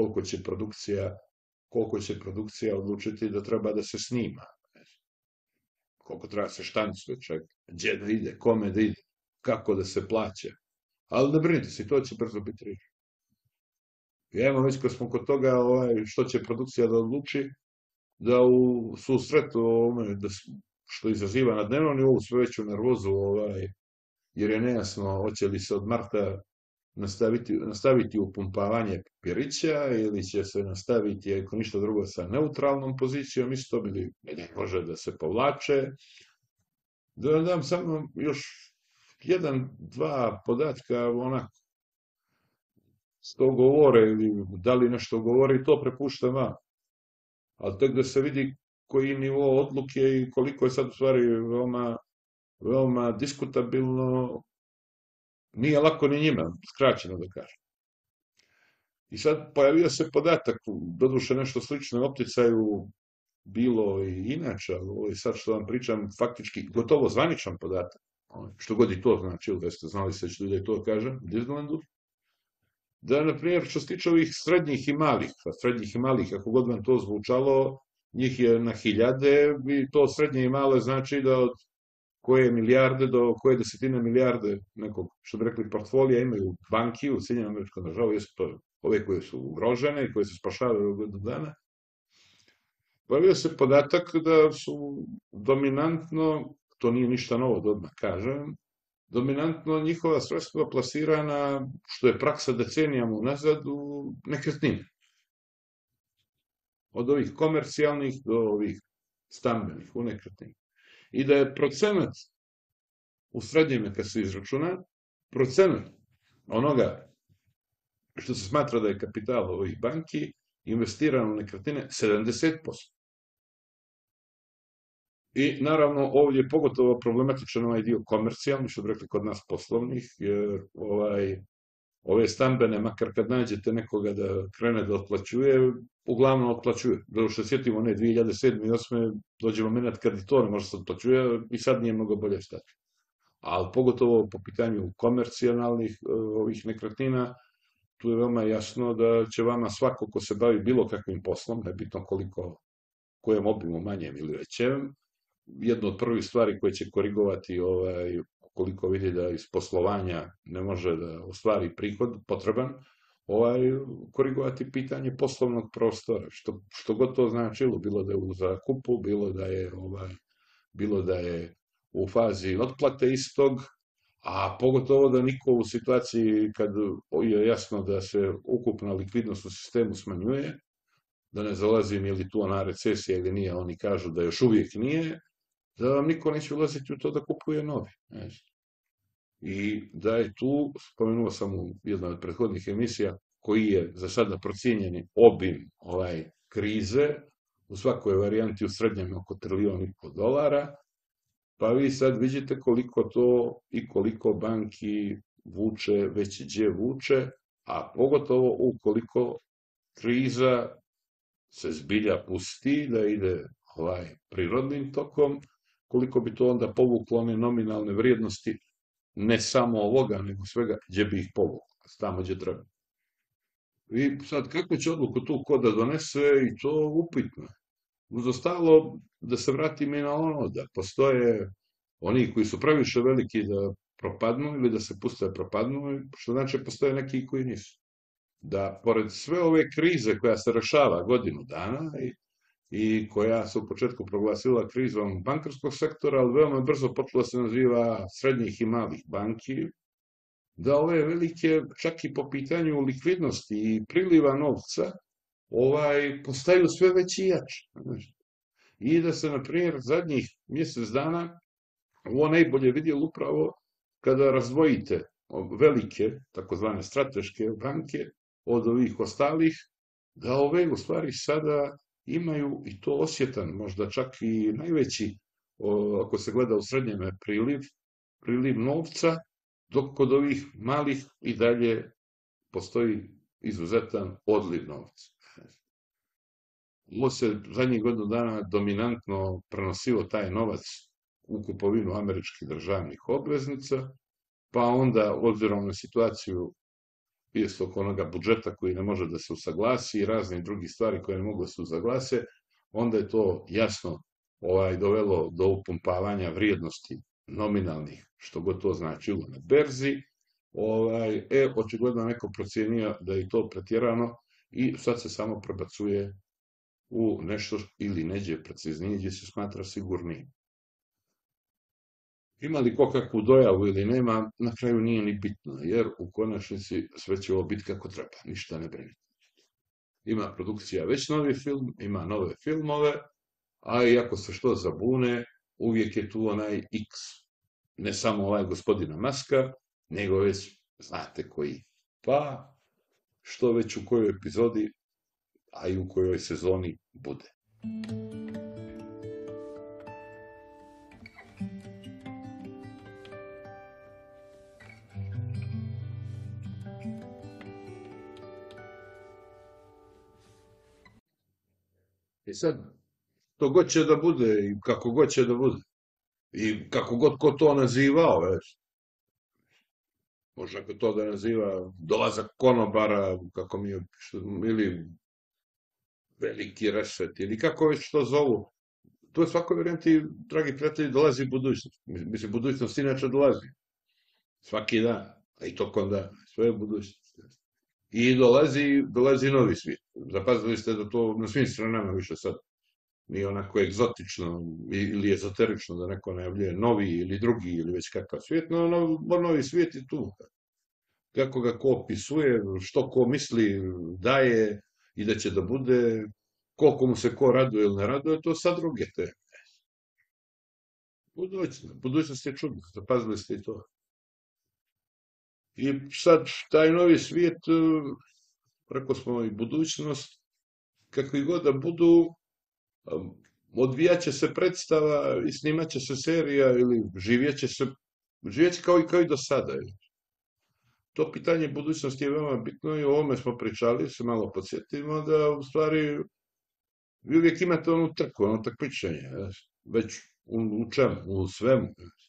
koliko će produkcija odlučiti da treba da se snima. Koliko treba se štancuje čak, gdje da ide, kome da ide, kako da se plaća. Ali ne brinite se, to će brzo biti rešeno. Evo već kad smo kod toga što će produkcija da odluči, da u susretu ovome, što izaziva na dnevnom nivou sve veću nervozu, jer je nejasno hoće li se od marta nastaviti upumpavanje papirića ili će se nastaviti, ako ništa drugo, sa neutralnom pozicijom isto, ili ne može da se povlače. Da vam dam samo još jedan, dva podatka, onako, što govore ili da li nešto govori, to prepuštam vam. Ali tek da se vidi koji nivo odluke i koliko je sad u stvari veoma diskutabilno, nije lako ni njima, skraćeno da kažem. I sad pojavio se podatak, doduše nešto slično u opticaju bilo i inače, ali sad što vam pričam, faktički gotovo zvaničan podatak, što god i to znači, ili da ste znali se što da je to kažem, u Disneylandu, da, na primjer, što se tiče ovih srednjih i malih, kako god vam to zvučalo, njih je na hiljade, i to srednje i male znači da od koje milijarde do koje desetine milijarde nekog, što bi rekli, portfolija imaju banki u Sjedinjenim Američkim Državama, jesu to ove koje su ugrožene i koje se spašavaju od dana. Pojavio se podatak da su dominantno, to nije ništa novo da odmah kažem, dominantno njihova sredstva plasirana, što je praksa decenijama unazad, u nekretnine. Od ovih komercijalnih do ovih stambenih u nekretnine. I da je procenat u srednjeme, kad se izračuna, procenat onoga što se smatra da je kapital ovih banki investiran u nekretnine 70%. I naravno ovdje je pogotovo problematičan ovaj dio komercijalni, što bi rekli kod nas poslovnih, jer ove stambene, makar kad nađete nekoga da krene da otplaćuje, uglavnom otplaćuje. Zato što sjetimo, 2007. i 2008. dođemo moment kad i to ne može se otplaćuje i sad nije mnogo bolje stati. Ali pogotovo po pitanju komercijalnih ovih nekretnina, tu je veoma jasno da će vama svako ko se bavi bilo kakvim poslom, nebitno kojem obimu, manjem ili većem, jedno od prvih stvari koje će korigovati koliko vidi da iz poslovanja ne može da ostvari prihod potreban, korigovati pitanje poslovnog prostora, što god to značilo, bilo da je u zakupu, bilo da je u fazi otplate istog, a pogotovo da niko u situaciji kad je jasno da se ukupna likvidnost u sistemu smanjuje, da ne zalazim je li tu ona recesija ili nije, oni kažu da još uvijek nije, da vam niko neće ulaziti u to da kupuje novi. I da je tu, spomenuo sam u jednoj od prethodnih emisija, koji je za sada procijenjeni obim krize, u svakoj varijanti u srednjem oko $1,5 triliona, pa vi sad vidite koliko to i koliko banki vuče, već gdje vuče, a pogotovo ukoliko kriza se zbilja pusti, da ide prirodnim tokom, koliko bi to onda povuklo one nominalne vrijednosti, ne samo ovoga, nego svega, gdje bi ih povuklo, tamo gdje treba. I sad, kako će odluku tu ko da donese i to upitno. Uz ostalo, da se vratim i na ono, da postoje oni koji su previše veliki da propadnu ili da se puste da propadnu, što znači postoje neki koji nisu. Da, pored sve ove krize koja se rešava godinu dana i koja se u početku proglasila krizom bankarskog sektora, ali veoma brzo počela se naziva srednjih i malih banki, da ove velike, čak i po pitanju likvidnosti i priliva novca, postaju sve veći i jači. I da se, na primjer, zadnjih mjesec dana ovo najbolje vidjelo upravo kada razdvojite velike, takozvane strateške banke od ovih ostalih, da ove u stvari sada imaju i to osjetan, možda čak i najveći, ako se gleda u srednjeme priliv novca, dok kod ovih malih i dalje postoji izuzetan odliv novca. Ovo se zadnjih godinu dana dominantno prenosilo taj novac u kupovinu američkih državnih obveznica, pa onda, obzirom na situaciju isto oko onoga budžeta koji ne može da se usaglasi i razne drugih stvari koje ne mogu da se usaglase, onda je to jasno dovelo do upumpavanja vrijednosti nominalnih, što god to značilo na berzi. Očigledno neko procijenio da je to pretjerano i sad se samo prebacuje u nešto ili neđe preciznije gdje se smatra sigurnijim. Ima li ko kakvu dojavu ili nema, na kraju nije ni bitno, jer u konačnici sve će ovo biti kako treba, ništa ne brinite. Ima produkcija već novi film, ima nove filmove, a i ako se što zabune, uvijek je tu onaj X. Ne samo ovaj gospodina Maska, nego već znate koji. Pa, što već u kojoj epizodi, a i u kojoj sezoni bude. I sad, to god će da bude i kako god će da bude. I kako god ko to nazivao, već. Može ako to da naziva dolazak konobara, kako mi je, ili veliki reset, ili kako već to zovu. To je svakoj varijanti, dragi prijatelji, dolazi budućnost. Mislim, budućnost inače dolazi. Svaki dan, a i tokom dana, sve je budućnost. I dolazi novi svijet. Zapazili ste da to na svim stranama više sad nije onako egzotično ili ezoterično da neko najavljuje novi ili drugi ili već kakav svijet, no novi svijet je tu. Kako ga ko opisuje, što ko misli da je i da će da bude, koliko mu se ko raduje ili ne raduje, to sad druge teme. Budućnost je čudna, zapazili ste i to. I sad, taj novi svijet, preko smo i budućnost, kakvi god da budu, odvijaće se predstava i snimaće se serija ili živjeće kao i do sada. To pitanje budućnosti je veoma bitno i o ovome smo pričali, se malo podsjetimo, da u stvari vi uvijek imate onu trku, ono takmičenje, već u čemu, u svemu.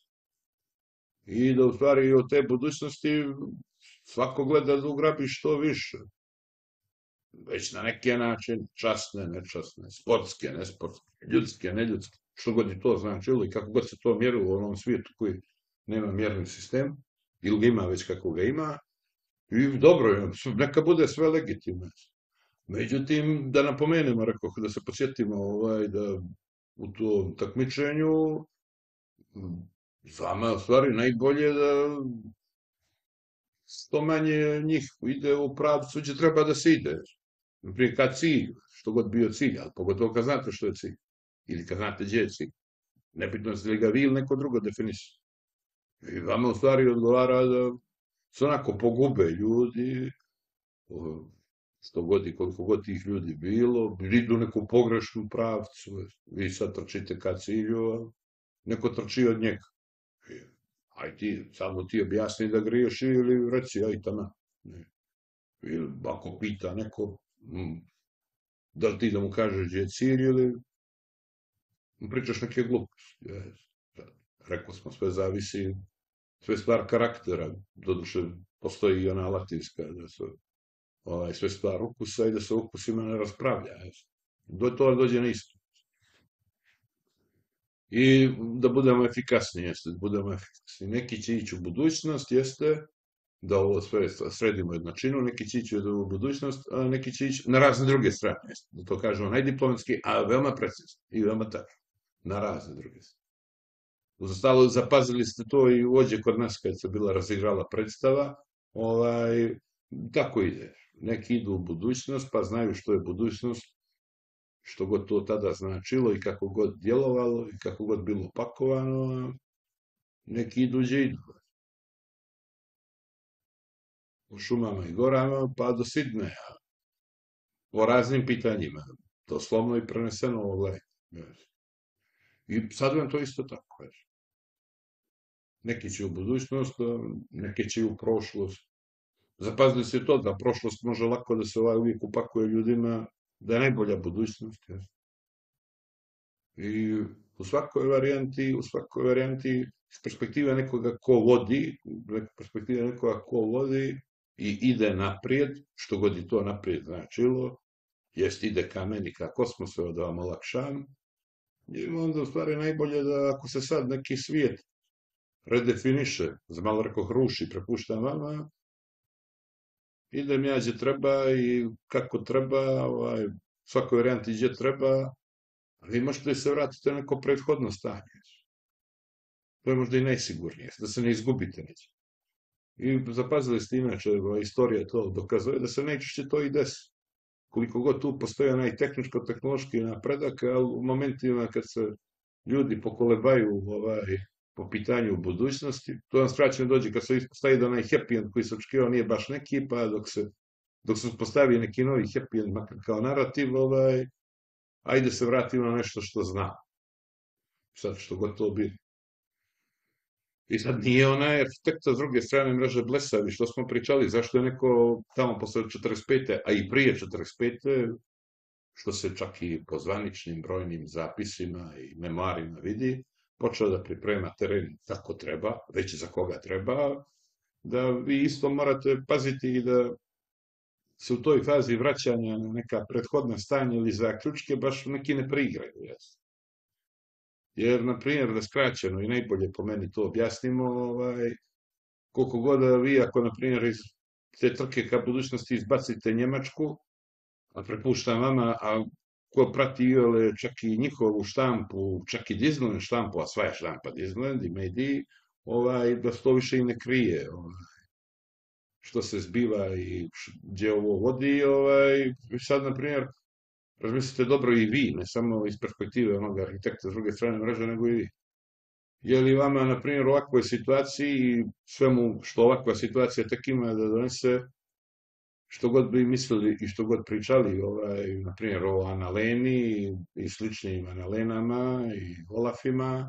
I da u stvari od te budućnosti svako gleda da ugrabi što više. Već na neki način, časne, nečasne, sportske, nesportske, ljudske, neljudske, što god je to značilo i kako god se to mjerilo u onom svijetu koji nema mjerni sistem, ili ga ima već kako ga ima, i dobro, neka bude sve legitimno. Međutim, da napomenemo, rekoh, da se podsjetimo da u tom takmičenju vama je u stvari najbolje da što manje njih ide u pravcu gdje treba da se ide. Naprimjer, kad cilj, što god bio cilj, ali pogotovo kad znate što je cilj, ili kad znate gdje je cilj. Nebitno je li ga vi ili neko drugo definiše. I vama u stvari odgovara da se onako pogube ljudi, što god i koliko god tih ljudi bilo, idu neku pogrešnu pravcu, vi sad trčite ka cilju, a neko trči od njega. Aj ti, samo ti objasni da griješi ili reci, aj tamo. Ili ako pita neko, da li ti da mu kažeš gdje je cilj ili pričaš neke gluposti. Rekao smo, sve zavisi, sve stvar karaktera, doduše postoji i ona latinska, da se sve stvar ukusa i da se o ukusima ne raspravlja. To dođe na isto. I da budemo efikasni, jeste, da budemo efikasni. Neki će ići u budućnost, jeste, da ovo sve sredimo jednačinu, neki će ići u budućnost, a neki će ići na razne druge strane, jeste, da to kažemo najdiplomatski, a veoma precizno i veoma tačno, na razne druge strane. Uzastalo, zapazili ste to i uođe kod nas kad se bila razigrala predstava, tako ide. Neki idu u budućnost, pa znaju što je budućnost, što god to tada značilo i kako god djelovalo i kako god bilo pakovano, neki idu gdje idu. U šumama i gorama, pa do Sidneja. O raznim pitanjima, doslovno i preneseno ovaj. I sad vam to isto tako. Neki će u budućnost, neki će u prošlost. Zapazili se to da prošlost može lako da se uvijek upakuje ljudima, da je najbolja budućnost. I u svakoj varijanti, iz perspektive nekoga ko vodi, i ide naprijed, što god i to naprijed značilo, ide ka meni, ka kosmosu, da vam olakšam, i onda u stvari najbolje da ako se sad neki svijet redefiniše, za malo rekao ruši, prepuštam vama, idem ja gdje treba i kako treba, svakoj varijanti gdje treba, a vi možete da se vratite na neko prethodno stanje. To je možda i najsigurnije, da se ne izgubite neće. I zapazili ste inače, istorija to dokazuje da se najčešće to i desi. Koliko god tu postoji onaj tehničko-tehnološki napredak, ali u momentima kad se ljudi pokolebaju po pitanju budućnosti, to vam skraćeno dođe kad se stavi da onaj happy end koji se očekivao nije baš neki, pa dok se postavi neki novi happy end, makar kao narativ, ajde se vratimo na nešto što zna. Sad što god to bi. I sad nije onaj arhitekta s druge strane mreže blesavi, što smo pričali, zašto je neko tamo posle 45. a i prije 45. što se čak i po zvaničnim brojnim zapisima i memoarima vidi, počeo da priprema teren kako treba, već za koga treba, da vi isto morate paziti i da se u toj fazi vraćanja na neka prethodna stanja ili zaključke baš neki ne priigraju. Jer, na primjer, da skraćeno i najbolje po meni to objasnimo, koliko god da vi, ako, na primjer, iz te trke ka budućnosti izbacite Njemačku, a prepuštam vama, a ko prati čak i njihovu štampu, čak i Disneyland štampu, a sva je štampa Disneyland i mediji, da se to više i ne krije, što se zbiva i gdje ovo vodi, sad, na primjer, razmislite dobro i vi, ne samo iz perspektive onoga arhitekta s druge strane mreže, nego i vi. Je li vama, na primjer, u ovakvoj situaciji i svemu što ovakva situacija tek ima da donese, što god bi mislili i što god pričali, na primjer, o analeni i sličnim analenama i olafima,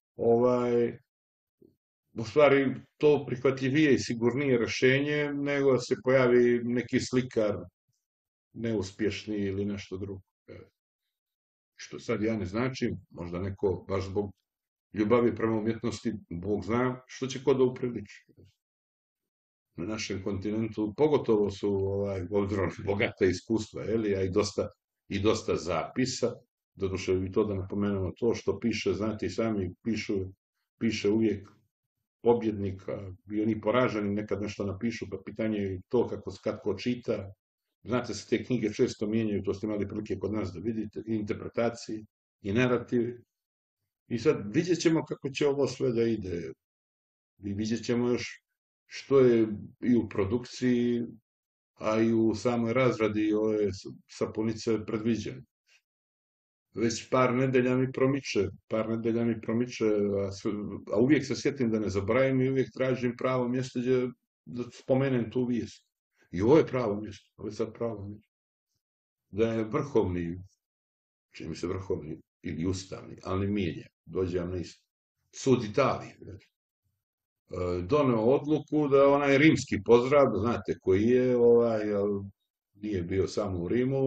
u stvari to prihvatljivije i sigurnije rešenje nego da se pojavi neki slikar neuspješni ili nešto drugo. Što sad ja ne značim, možda neko baš zbog ljubavi prema umjetnosti, Bog zna što će ko da upriliči. Na našem kontinentu pogotovo su obzirom bogata iskustva, a i dosta zapisa, doduše i to da napomenemo to što piše, znate i sami piše uvijek pobjednika i oni poraženi nekad nešto napišu, pa pitanje je to kako čita. Znate se, te knjige često mijenjaju, to ste imali prilike kod nas da vidite, i interpretacije, i narativi. I sad vidjet ćemo kako će ovo sve da ide. I vidjet ćemo još što je i u produkciji, a i u samoj razradi ove sapunice predviđeno. Već par nedelja mi promiče, a uvijek se sjetim da ne zaboravim i uvijek tražim pravo mjesto da spomenem tu vijest. I ovo je pravo mjesto, ovo je sad pravo mjesto. Da je vrhovni, čini mi se vrhovni ili ustavni, ali ne mijenja, dođe vam na isto. Sud Italije, doneo odluku da onaj rimski pozdrav, znate koji je, nije bio samo u Rimu,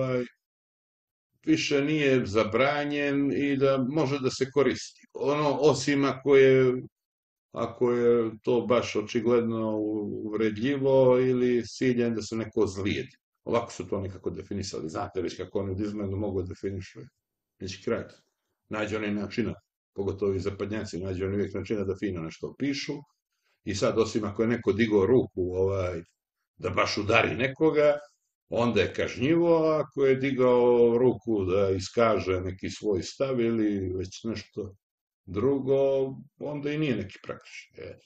više nije zabranjen i da može da se koristi. Osim ako je ako je to baš očigledno uvredljivo ili s ciljem da se neko zlijedi. Ovako su to nekako definisali. Znate već kako oni u Disneylandu mogu da definišu. Neće kraj. Nađe onaj načina, pogotovo i zapadnjaci, nađe oni uvijek načina da fino nešto pišu. I sad, osim ako je neko digao ruku da baš udari nekoga, onda je kažnjivo, a ako je digao ruku da iskaže neki svoj stav ili već nešto drugo, onda i nije neki prekršaj.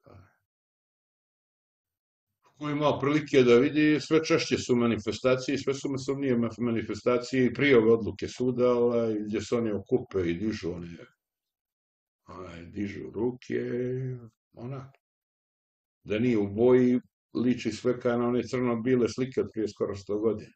Ko imao prilike da vidi, sve češće su manifestacije, sve su masovnije manifestacije i prije ove odluke suda, gdje se oni okupe i dižu ruke, onako. Da nije u boji, liči sve kao na one crno-bile slike od prije skoro 100 godina.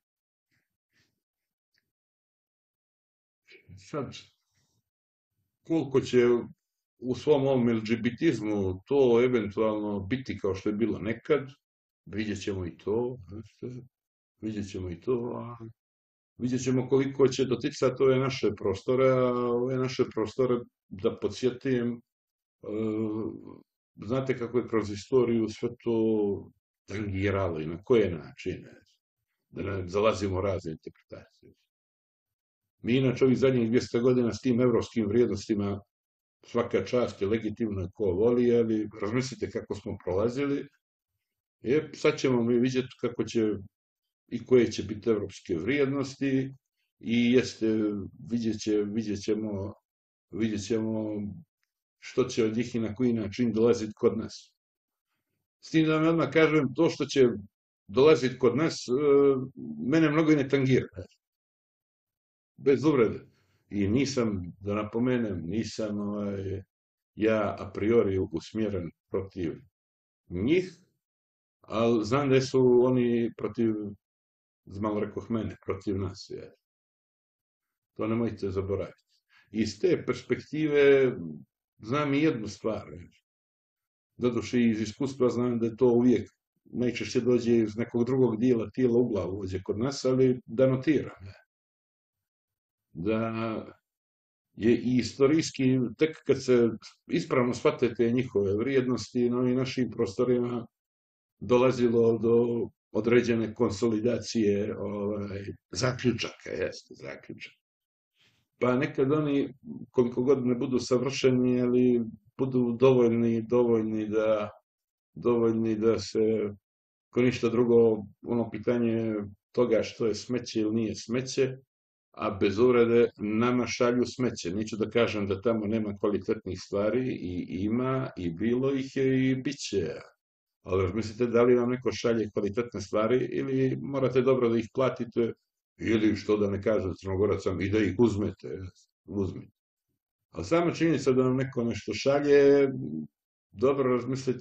Sad, koliko će u svom ovom LGBTizmu to eventualno biti kao što je bilo nekad, vidjet ćemo i to, vidjet ćemo i to, a vidjet ćemo koliko će doticati ove naše prostore, a ove naše prostore, da podsjetim, znate kako je kroz istoriju sve to tangiralo i na koje načine, da ne zalazimo u razne interpretacije. Mi inače ovih zadnjih 200 godina s tim evropskim vrijednostima svaka čast je legitimno ko voli, ali razmislite kako smo prolazili. Sad ćemo mi vidjeti kako će i koje će biti evropske vrijednosti i vidjet ćemo što će od njih i na koji način dolaziti kod nas. S tim da vam odmah kažem, to što će dolaziti kod nas, mene mnogo i ne tangira. Bez uvrede. I nisam, da napomenem, nisam ja a priori usmjeren protiv njih, ali znam da su oni protiv, malo rekoh mene, protiv nas. To nemojte zaboraviti. Iz te perspektive znam i jednu stvar. Doduše iz iskustva znam da je to uvijek najčešće dođe iz nekog drugog dijela tijela u glavu uđe kod nas, ali da notiram. Da je i istorijski, tek kad se ispravno shvate te njihove vrijednosti na ovim našim prostorima dolazilo do određene konsolidacije zaključaka, zaključaka. Pa nekad oni, koliko god ne budu savršeni, ali budu dovoljni da se, ko ništa drugo, ono pitanje toga što je smeće ili nije smeće, a bez uvrede nama šalju smeće. Neću da kažem da tamo nema kvalitetnih stvari, i ima, i bilo ih je, i bit će. Ali razmislite da li vam neko šalje kvalitetne stvari ili morate dobro da ih platite, ili što da ne kažem Crnogoracom, i da ih uzmete. Ali sama činjenica da vam neko nešto šalje, dobro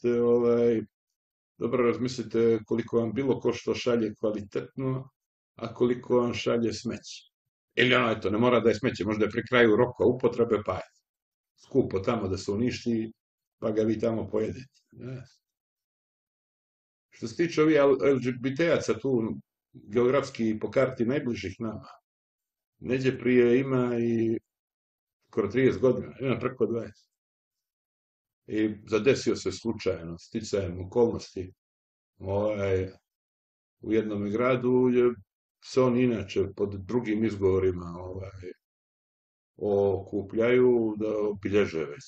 razmislite koliko vam bilo ko što šalje kvalitetno, a koliko vam šalje smeće. Ili eto, ne mora da je smeće, možda je pri kraju roka upotrebe, pa je skupo tamo da se uništi, pa ga vi tamo pojedete. Što se tiče ovih LGBT-aca tu, geografski po karti najbližih nama, neđe prije ima i skoro 30 godina, ima preko 20. I zadesio se slučajno, sticajem okolnosti, u jednom gradu se oni inače pod drugim izgovorima okupljaju da obilježe već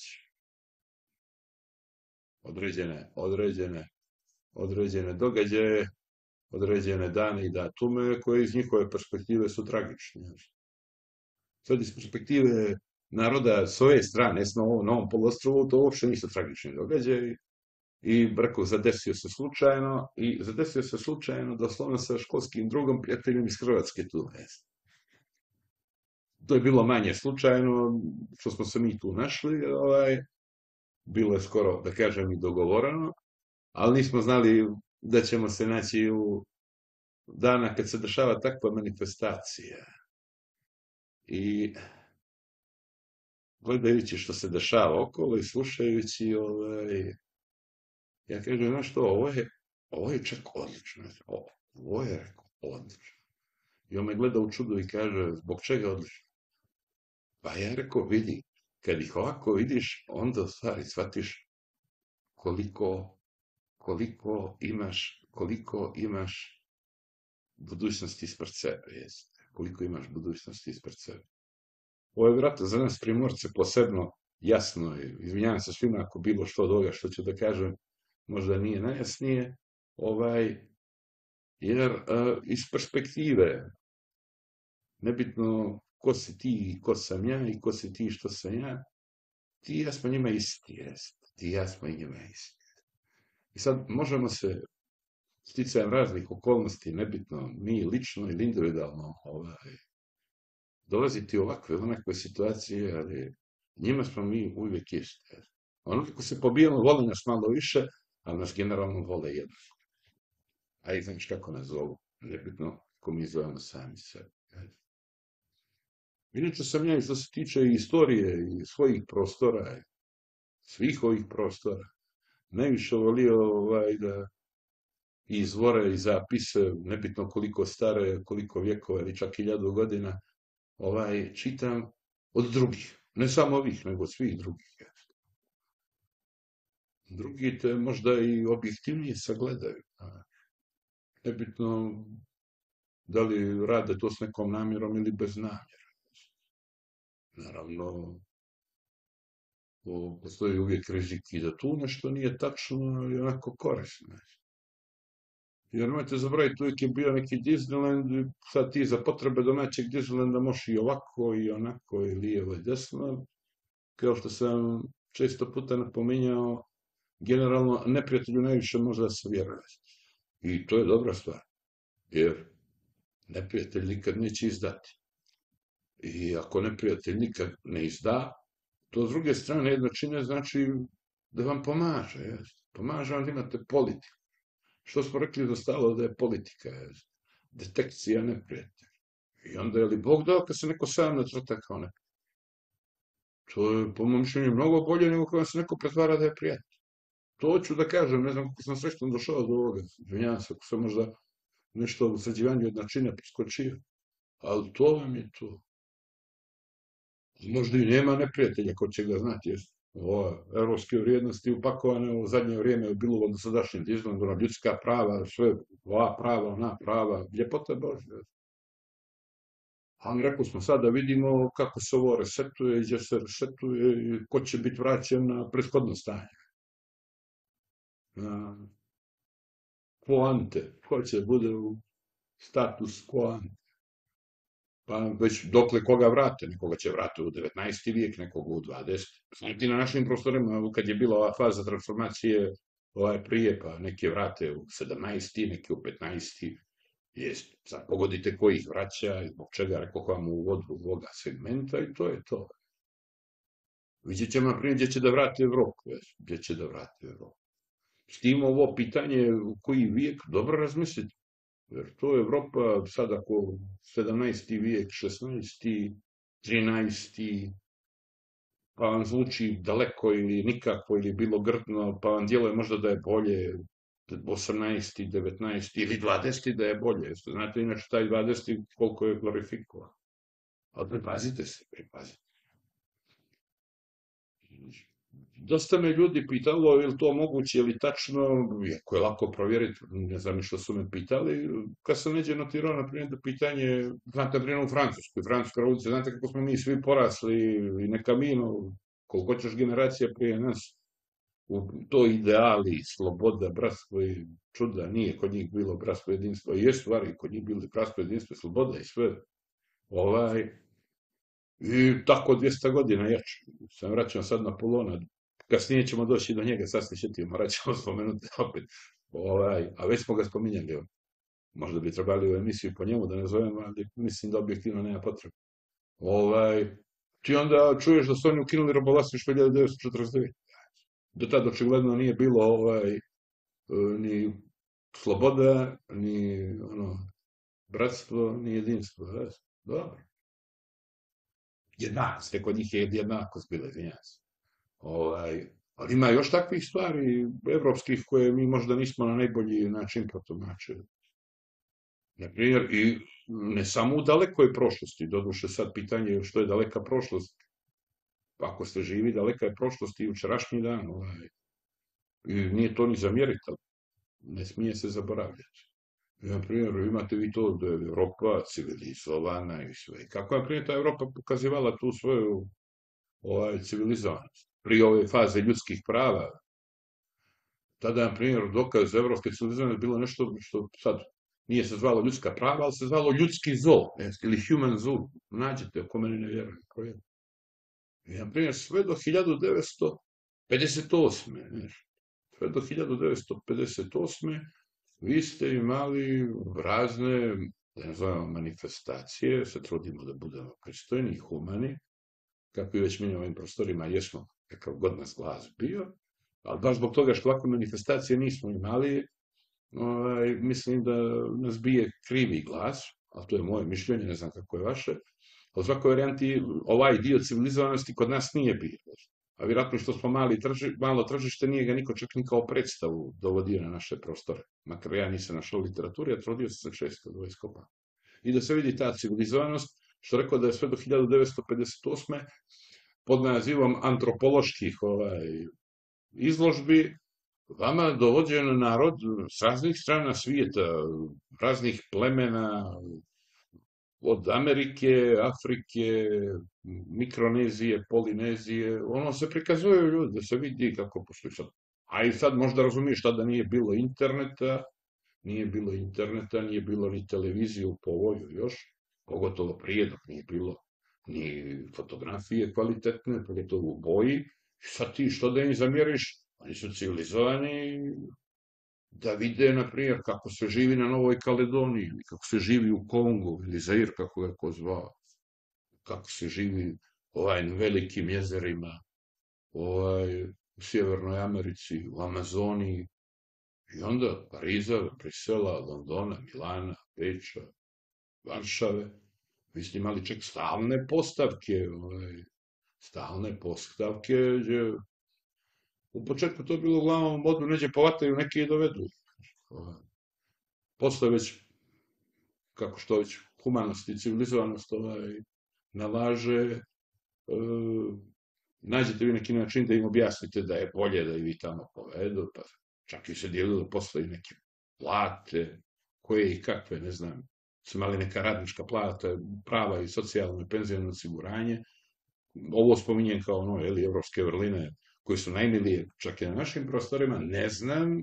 određene događaje, određene dane i datume koje iz njihove perspektive su tragične. Sad iz perspektive naroda s ove strane, na ovom polostrovu, to uopšte nisu tragični događaji. I rekao, zadesio se slučajno doslovno sa školskim drugom prijateljem iz Hrvatske tu. To je bilo manje slučajno, što smo se mi tu našli, bilo je skoro, da kažem, i dogovoreno, ali nismo znali da ćemo se naći u dana kad se dešava takva manifestacija. I gledajući što se dešava okolo i slušajući, ja kažem, znaš što, ovo je čak odlično. Ovo je, rekao, odlično. I on me gleda u čudu i kaže, zbog čega odlično? Pa ja rekao, vidi, kad ih ovako vidiš, onda u stvari shvatiš koliko, koliko imaš budućnosti ispred sebe, jeste. Koliko imaš budućnosti ispred sebe. Ovo je vjerojatno za nas Primorce posebno jasno, izvinjavam se svima ako bilo što od ovoga što ću da kažem, možda nije najjasnije, jer iz perspektive, nebitno ko si ti i ko sam ja i ko si ti i što sam ja, ti i ja smo njima isti, jest. Ti i ja smo i njima isti. I sad možemo se sticajem raznih okolnosti, nebitno mi lično ili individualno, dolaziti u ovakve onakve situacije, ali njima smo mi uvijek isti. Ono kako se pobijamo, vole nas malo više, ali nas generalno vole jednako. A i znaš kako nas zovu, nebitno ko mi zovemo sami sebe. Inače sam ja, što se tiče istorije i svojih prostora, svih ovih prostora, najviše volio da izvore i zapise, nebitno koliko stare, koliko vjekova ili čak 1000 godina, čitam od drugih. Ne samo ovih, nego svih drugih. Drugi te možda i objektivnije sagledaju. Nebitno da li rade to s nekom namjerom ili bez namjera. Naravno, postoji uvijek rizik i da tu nešto nije tačno i onako korisno. Jer nemojte zaboraviti, uvijek je bio neki Disneyland, sad ti za potrebe domaćeg Disneylanda možeš i ovako i onako i lijevo i desno. Kao što sam često puta napominjao, generalno neprijatelju najviše može da se vjeruje. I to je dobra stvar, jer neprijatelj nikad neće izdati. I ako neprijatelj nikad ne izda, to s druge strane jedno čine znači da vam pomaže. Pomaže vam da imate politiku. Što smo rekli do stalo da je politika, detekcija neprijatelja. I onda je li Bog dao kad se neko sam nacrta kao neko? To je, po mojom mišljenju, mnogo bolje nego kada se neko pretvara da je prijatelj. To ću da kažem, ne znam kako sam srećno došao do ovoga. Izvinjavam se, ako sam možda nešto u sređivanju jednačine preskočio. Ali to vam je to. Možda i nema neprijatelja, ko će ga znati. Evropske vrijednosti upakovane u zadnje vrijeme je bilo od sadašnjem Disneylandu, ljudska prava, sve ova prava, ona prava, ljepota Božja. Ali rekao smo sad da vidimo kako se ovo resetuje, gdje se resetuje i ko će biti vraćen na prethodno stanje. Na quo ante, ko će bude u status quo ante. Pa već dokle koga vrate, nekoga će vrati u 19. vijek, nekoga u 20. Znate, na našim prostorima, kad je bila ova faza transformacije prije, pa neke vrate u 17. neke u 15. Jest, sad pogodite ko ih vraća, zbog čega, rekao vam u uvodu ovoga segmenta i to je to. Vidjet ćemo, na primjer, gdje će da vrate Evropu, gdje će da vrate Evropu. S tim ovo pitanje u koji vijek, dobro razmisliti. Jer to je Evropa, sad ako 17. vijek, 16. 13. pa vam zvuči daleko ili nikako ili bilo grdno, pa vam djeluje možda da je bolje 18. 19. ili 20. da je bolje. Znate, inače taj 20. koliko je glorifikovan. Ali pripazite se, pripazite. Dosta me ljudi pitalo, je li to moguće, je li tačno, iako je lako provjeriti, ne znam ni što su me pitali, kad sam neđe notirao, na primjer, da pitanje, znate, na primjer, u Francuskoj, Francuska revolucija, znate kako smo mi svi porasli i neka mi, koliko ćeš generacija prije nas, u to ideali, sloboda, bratstvo i čuda, nije kod njih bilo bratstvo, jedinstvo, i je stvari kod njih bilo bratstvo, jedinstvo, sloboda i sve, i tako 200 godina jače. Sam vraćam sad na Polona, kasnije ćemo doći do njega, sad se šetio, morat ćemo spomenuti opet. A već smo ga spominjali. Možda bi trebali u emisiju po njemu da ne zovemo, ali mislim da objektivno nema potrebe. Ti onda čuješ da su oni ukinuli robovlasništvo 1949. Do tada očigledno nije bilo ni sloboda, ni bratstvo, ni jedinstvo. Dobro. Jednakost, kod njih je jednakost bila, izvinjam se. Ali ima još takvih stvari evropskih koje mi možda nismo na najbolji način protumačili. Naprimjer, i ne samo u dalekoj prošlosti, doduše sad pitanje je što je daleka prošlost. Ako ste živi, daleka je prošlost i jučerašnji dan. I nije to ni zamjeriti, ali ne smije se zaboravljati. Na primjer, imate vi to da je Evropa civilizovana i sve. Kako je, na primjer, ta Evropa pokazivala tu svoju civilizovanost? Pri ove faze ljudskih prava, tada, na primjer, dokaz evropske civilizovanosti bilo nešto što sad nije se zvalo ljudska prava, ali se zvalo ljudski zoo, ili human zoo. Nađete, ako meni ne vjeruje. I, na primjer, sve do 1958. Sve do 1958. vi ste imali razne, da ne zovemo manifestacije, se trudimo da budemo pristojni i humani, kako i već mi na ovim prostorima jesmo, kakav god nas glas bio, ali baš zbog toga što ovakve manifestacije nismo imali, mislim da nas bije krivi glas, ali to je moje mišljenje, ne znam kako je vaše, ali u svakoj varijanti ovaj dio civilizovanosti kod nas nije bio. A vjerojatno što smo malo tržište, nije ga niko čak ni kao predstavu dovodio na naše prostore. Makar ja nisam našao literaturi, a trudio sam se često da iskopam. I da se vidi ta civilizovanost, što rekao da je sve do 1958. pod nazivom antropoloških izložbi, vama dovođen narod s raznih strana svijeta, raznih plemena, od Amerike, Afrike, Mikronezije, Polinezije, ono se prikazuju ljudi, da se vidi kako postoji sad. A i sad možda razumiješ tada nije bilo interneta, nije bilo ni televizije u povoju još, pogotovo prije dok nije bilo ni fotografije kvalitetne, pogotovo u boji. Sad ti što da im zamjeriš, oni su civilizovani, da vide, na primjer, kako se živi na Novoj Kaledoniji, ili kako se živi u Kongu, ili Zair, kako je ko zvao, kako se živi na velikim jezerima, u Sjevernoj Americi, u Amazoniji, i onda Pariza, Brisela, Londona, Milana, Beča, Varšave, vi ste imali čak stalne postavke, gdje u početku to je bilo uglavnom vodu neđe povataju, neke i dovedu. Posle već, kako što već, humanost i civilizovanost nalaže, nađete vi neki način da im objasnite da je bolje da i vi tamo povedu, pa čak i se dijelilo posle i neke plate, koje i kakve, ne znam, su imali neka radnička plata, prava i socijalno i penzijno osiguranje. Ovo spominjem kao evropske vrline, koji su najmilije, čak i na našim prostorima, ne znam,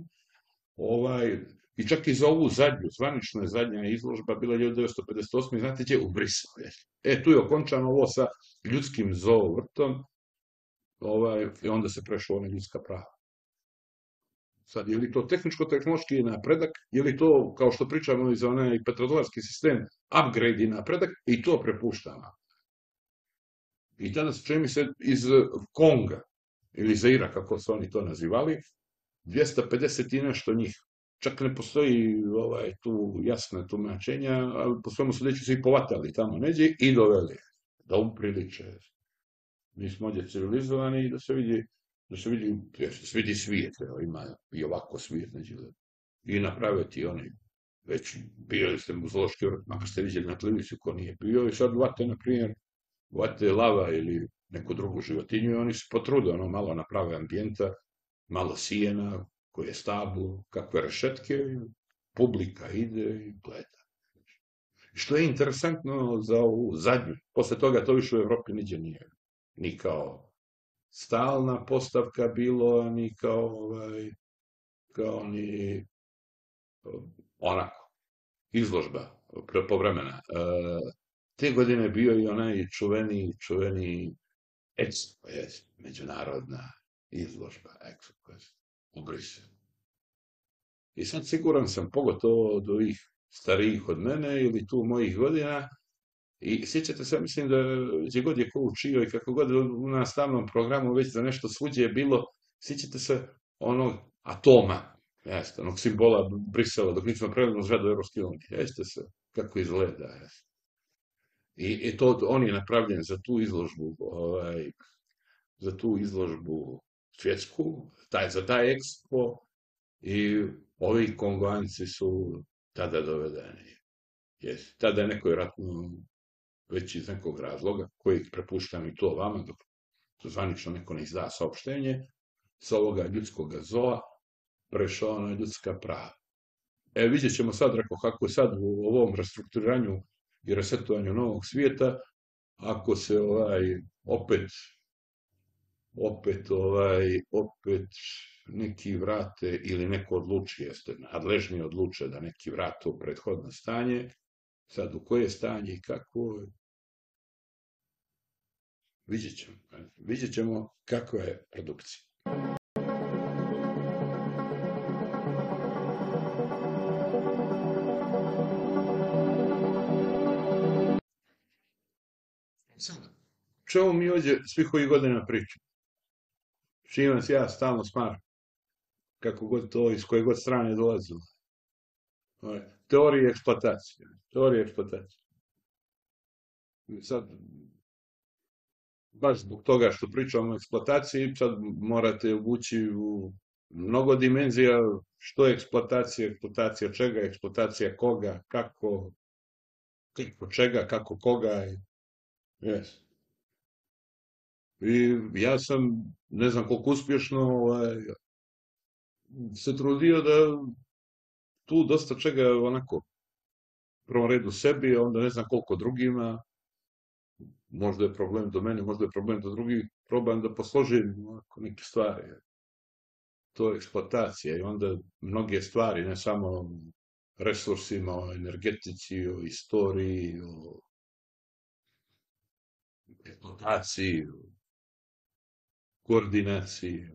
i čak i za ovu zadnju, zvanično je zadnja izložba bila 1958. Znate gdje? U Briselu. Tu je okončano ovo sa ljudskim zoo vrtom, i onda se prešlo na ljudska prava. Sad, je li to tehničko-tehnološki napredak, je li to, kao što pričamo i za onaj petrodolarski sistem, upgrade i napredak, i to prepuštamo. I tada se čini se iz Konga, ili Zaira, kako su oni to nazivali, 250 i nešto njih. Čak ne postoji tu jasna tumačenja, ali po svemu sudeći su i povatali tamo neđe i doveli da upriliče. Mi smo ovdje civilizovani i da se vidi svijet, ima i ovako svijet neđe. I naprave ti oni, već bili ste u zoološki vrt, makar ste vidjeli na televiziju ko nije bio, i sad vate, na primjer, lava ili neku drugu životinju, i oni se potrude, malo naprave ambijenta, malo sijena, koje je stablo, kakve rešetke, publika ide i gleda. Što je interesantno za ovu zadnju, posle toga to više u Evropi niđe nije, ni kao stalna postavka bilo, ni kao ni onako, izložba povremena. Te godine bio i onaj čuveni Expo, međunarodna izložba Expo, u Briselu. I sad siguran sam, pogotovo od ovih starijih od mene ili tu mojih godina, i sjećate se, mislim da gdje god je ko učio i kako god u nastavnom programu već za nešto svuđe je bilo, sjećate se onog atoma, onog simbola Brisela, dok nismo prelazili zgradu Evropske unije, sjećate se kako izgleda, I to on je napravljen za tu izložbu svjetsku, za taj Expo, i ovi Kongoanci su tada dovedeni. Tada je neko vjerojatno već iz nekog razloga, koji prepuštam i to vama, dok zvanično neko ne izda saopštenje, sa ovoga ljudskog zoa, prešao na ljudska prava. Vidjet ćemo sad, rekao, kako je sad u ovom restrukturiranju i resetovanju novog svijeta, ako se opet neki vrate ili neko odluči, jeste nadležni odluče da neki vrate u prethodno stanje, sad u koje stanje i kako, vidjet ćemo. Vidjet ćemo kakva je produkcija. Čemu mi ovdje svih ovih godina pričamo? Čim vas ja stalno smaram, kako god to, iz koje god strane dolazilo. Teorija eksploatacije. Teorija eksploatacije. Sad, baš zbog toga što pričamo o eksploataciji, sad morate ući u mnogo dimenzija što je eksploatacija, eksploatacija čega, eksploatacija koga, kako čega, kako koga. Yes. I ja sam, ne znam koliko uspješno, se trudio da tu dosta čega onako u prvom redu sebi, a onda ne znam koliko drugima, možda je problem do mene, možda je problem do drugih, probam da posložim neke stvari. To je eksploatacija i onda mnoge stvari, ne samo o resursima, o energetici, o istoriji, o eksploataciji, o koordinaciji,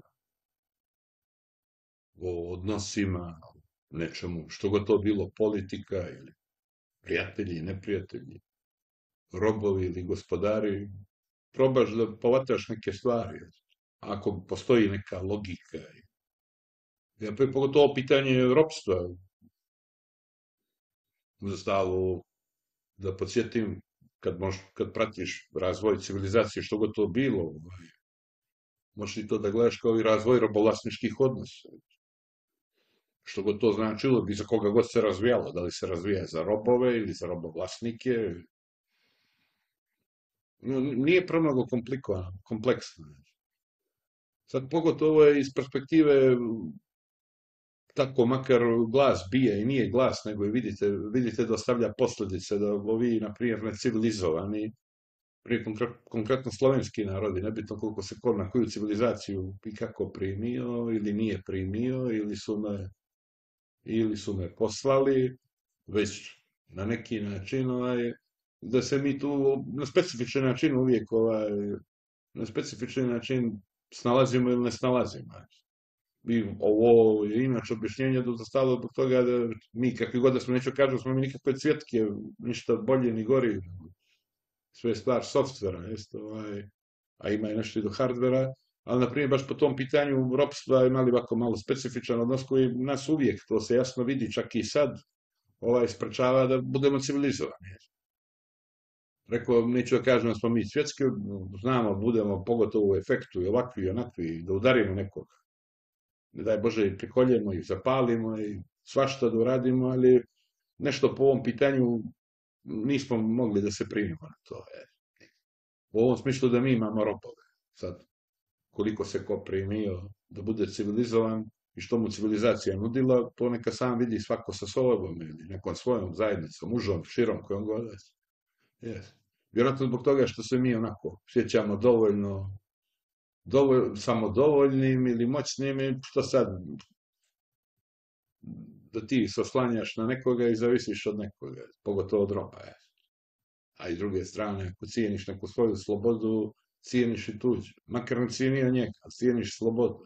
o odnosima, nečemu, što god to bilo, politika ili prijatelji i neprijatelji, robovi ili gospodari, probaš da povataš neke stvari, ako postoji neka logika. Ja pogotovo pitanje ropstva, za stavu, da podsjetim, kad pratiš razvoj civilizacije, što god to bilo, možeš i to da gledaš kao i razvoj robovlasničkih odnosa. Što god to značilo i za koga god se razvijalo, da li se razvija za robove ili za robovlasnike. Nije premnogo komplikovano, kompleksno. Sad pogotovo je iz perspektive, tako makar glas bije i nije glas, nego i vidite da ostavlja posledice, da ovi, na primjer, necivilizovani, prije konkretno slovenski narodi, nebitno koliko se ko na koju civilizaciju i kako primio ili nije primio, ili su me poslali, već na neki način, da se mi tu na specifičan način uvijek na specifičan način snalazimo ili ne snalazimo. I ovo je inače objašnjenje da stalo zbog toga da mi, kakvi god da smo, neću kažem, smo mi nikakve cvjetke, ništa bolje ni gori, sve je stvar softvera, a ima i nešto i do hardvera, ali na primjer baš po tom pitanju ropstva imali ovako malo specifičan odnos koji nas uvijek, to se jasno vidi čak i sad, sprečava da budemo civilizovani. Rekao, neću da kažem da smo mi svjetski, znamo, budemo pogotovo u efektu i ovakvi i onakvi, da udarimo nekog. Ne daj Bože, i prikoljemo i zapalimo i svašta da uradimo, ali nešto po ovom pitanju nismo mogli da se primimo na to. U ovom smislu da mi imamo ropove. Sad, koliko se ko primio da bude civilizovan i što mu civilizacija nudila, to neka sam vidi svako sa sobom ili nekom svojom zajednicom, užom, širom, kojom god. Vjerojatno zbog toga što se mi onako sjećamo dovoljno samodovoljnim ili moćnim, i što sad da ti se oslanjaš na nekoga i zavisiš od nekoga, pogotovo od roba. A i s druge strane, ako cijeniš neku svoju slobodu, cijeniš i tuđu. Makar ne cijenio njega, cijeniš slobodu.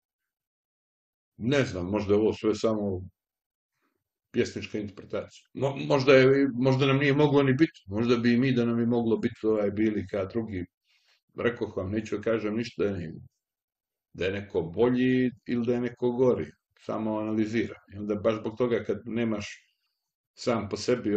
Ne znam, možda je ovo sve samo pjesnička interpretacija. Možda nam nije moglo ni biti. Možda bi i mi da nam je moglo biti bili kao drugi. Rekoh vam, neću da kažem ništa da je neko bolji ili da je neko gori. Samo analizira. I onda baš zbog toga kad nemaš sam po sebi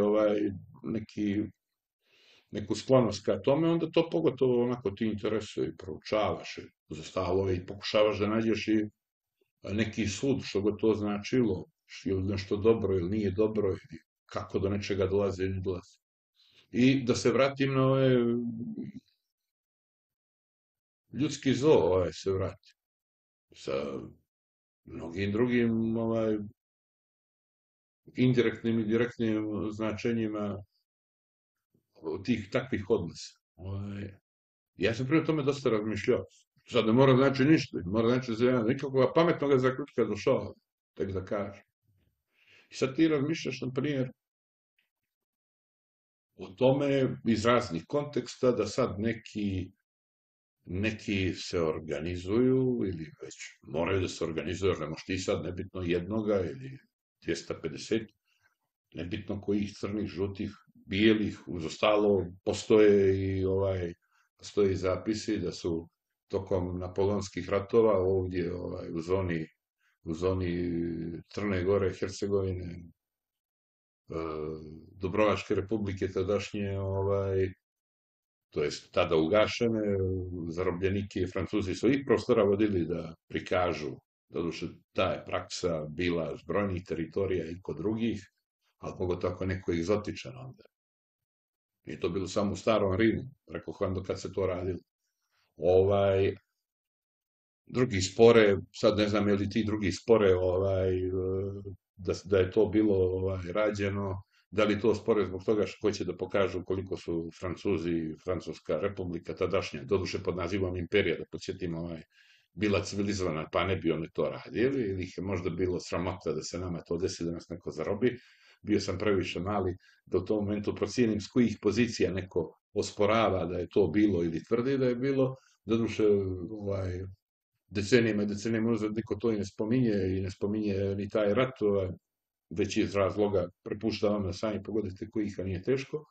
neku sklonost ka tome, onda to pogotovo onako ti interesuje i proučavaš za stavove i pokušavaš da nađeš i neki sud, što god to značilo, ili nešto dobro ili nije dobro, ili kako do nečega dolaze ili ne dolaze. I da se vratim na ljudski zoo, se vrati. mnogim drugim indirektnim i direktnim značenjima tih takvih odnosa. Ja sam prema tome dosta razmišljao. Sad ne mora znači ništa, mora znači za jedan nikakvog pametnog zaključka došao, tek da kažem. I sad ti razmišljaš, na primjer, o tome iz raznih konteksta, da sad neki se organizuju ili već moraju da se organizuju, jer ne možeš ti sad nebitno jednoga ili 250, nebitno kojih crnih, žutih, bijelih, uz ostalo postoje i zapisi da su tokom napoleonskih ratova ovdje u zoni Crne Gore, Hercegovine, Dubrovačke republike tadašnje, to jest tada ugašene, zarobljenike i Francuzi su ih prostora vodili da prikažu, doduše ta je praksa bila s brojnih teritorija i kod drugih, ali pogotovo ako neko egzotičan onda. I to bilo samo u starom Rimu, rekao vam kad se to radilo. Drugi spore, sad ne znam je li ti drugi spore da je to bilo rađeno, da li to spore zbog toga što hoće da pokažu koliko su Francuzi, Francuska republika tadašnja, doduše pod nazivom imperija, da podsjetimo, bila civilizovana, pa ne bi oni to radili, ili ih je možda bilo sramota da se nama to desi, da nas neko zarobi. Bio sam previše mali da u tom momentu procijenim s kojih pozicija neko osporava da je to bilo ili tvrdi da je bilo. Doduše, decenijama i decenijama uzad niko to i ne spominje ni taj rat, već iz razloga prepuštavam da sami pogodite kojih, a nije teško.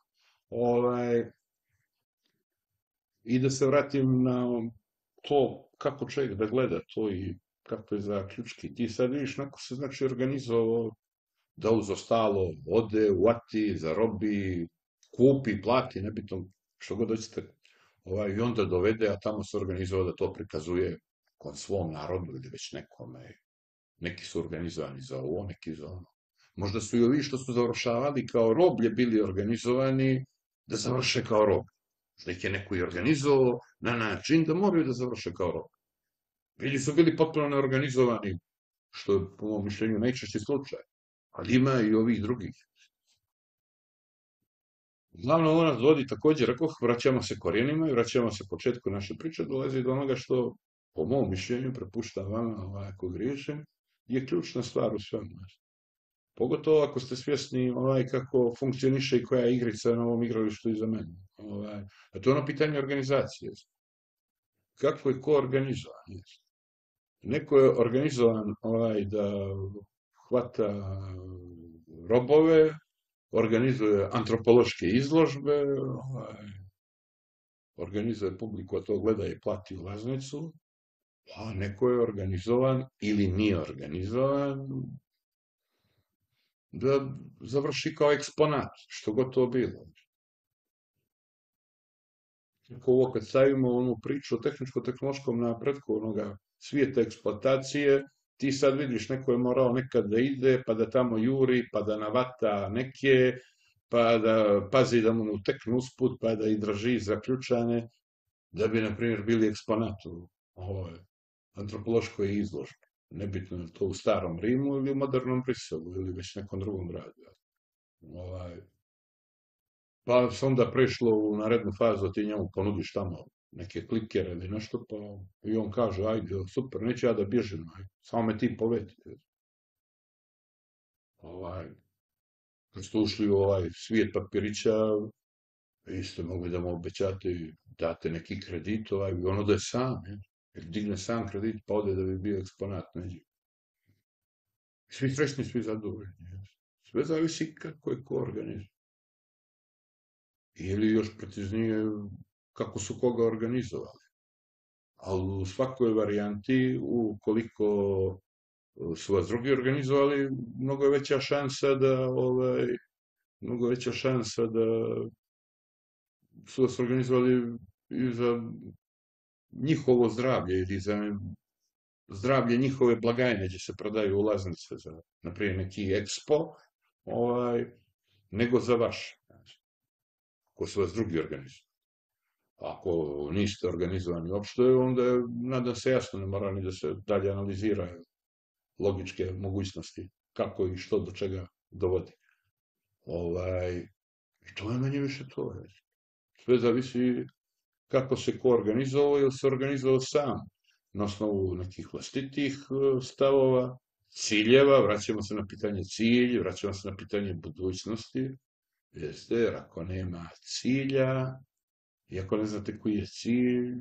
I da se vratim na to kako čovjek da gleda to i kako je zaključki. Ti sad vidiš, neko se znači organizovao da uz ostalo ode, uati, zarobi, kupi, plati, nebitno što god hoćete, i onda dovede, a tamo se organizovao da to prikazuje kon svom narodu ili već nekome. Neki su organizovani za ovo, neki za ono. Možda su i ovi što su završavali kao roblje bili organizovani da završe kao rob. Da ih je neko i organizovao na način da moraju da završe kao rob. Ili su bili potpuno neorganizovani, što je po mojom mišljenju najčešći slučaj. Ali ima i ovih drugih. Glavno ovo nas dovodi također, rekoh, vraćamo se korijenima i vraćamo se početku naše priče, dolazi do onoga što, po mom mišljenju, prepuštam vama, ako griješim, je ključna stvar u svemu. Pogotovo ako ste svjesni kako funkcioniše i koja je igrica na ovom igralištu iza mene. A to je ono pitanje organizacije. Kako je ko organizovan? Neko je organizovan da hvata robove, organizuje antropološke izložbe, organizuje publiku, a to gleda i plati ulaznicu, a neko je organizovan ili nije organizovan da završi kao eksponat, što god to bilo. Ovo kad stavimo onu priču o tehničko-tehnološkom napretku onoga svijeta eksploatacije, ti sad vidiš, neko je morao nekad da ide, pa da tamo juri, pa da navata neke, pa da pazi da mu ne uteknu usput, pa da ih drži zaključane, da bi, na primjer, bili eksponat u antropološkoj izložbi. Nebitno je to u starom Rimu ili u modernom Briselu ili već nekom drugom gradu. Pa se onda prešlo u narednu fazu, ti njemu ponudiš tamo neke klikere ili nešto, pa i on kaže, ajde, super, neću ja da bježim, samo me ti povedi. Kad ste ušli u svijet papirića, vi ste mogli da mu obećate, date neki kredit, i ono da je sam, jer digne sam kredit, pa ode da bi bio eksponat neđe. Svi srećni, svi zadovoljni. Sve zavisi kako je ko organizuje. Ili još preciznije, kako su koga organizovali. Ali u svakoj varijanti, ukoliko su vas drugi organizovali, mnogo je veća šansa da su vas organizovali i za njihovo zdravlje ili za zdravlje njihove blagajne gdje se prodaju ulaznice za, naprimjer, neki ekspo, nego za vaš. Ako su vas drugi organizovali. Ako niste organizovani uopšte, onda nadam se jasno, ne mora ni da se dalje analiziraju logičke mogućnosti, kako i što do čega dovodi. I to je manje više to. Sve zavisi kako se ko organizovao ili se organizovao sam na osnovu nekih vlastitih stavova, ciljeva, vraćamo se na pitanje cilj, vraćamo se na pitanje budućnosti, jeste, jer ako nema cilja, i ako ne znate koji je cilj,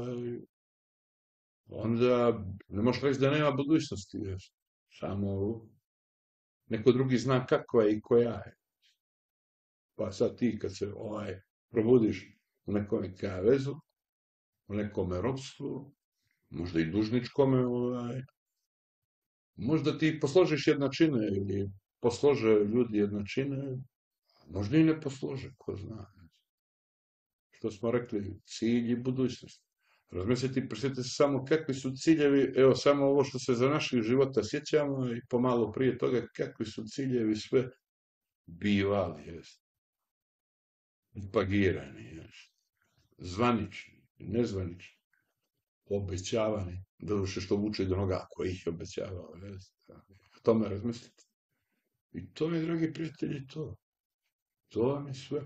onda ne možeš reći da nema budućnosti, jeste. Samo neko drugi zna kakva je i koja je. Pa sad ti kad se probudiš u nekome kavezu, u nekome ropstvu, možda i dužničkome, možda ti posložiš jednačine ili poslože ljudi jednačine, možda i ne poslože, ko zna. Što smo rekli, cilj i budućnost. Razmislite, prisjetite se samo kakvi su ciljevi, evo samo ovo što se za naših života sjećamo i pomalo prije toga kakvi su ciljevi sve bivali, jest. Upagirani, jest. Zvanični, nezvanični, obećavani, doduše što vuče do noga ko ih je obećavao, jest. O tome razmislite. I to je, dragi prijatelji, to. To vam je sve.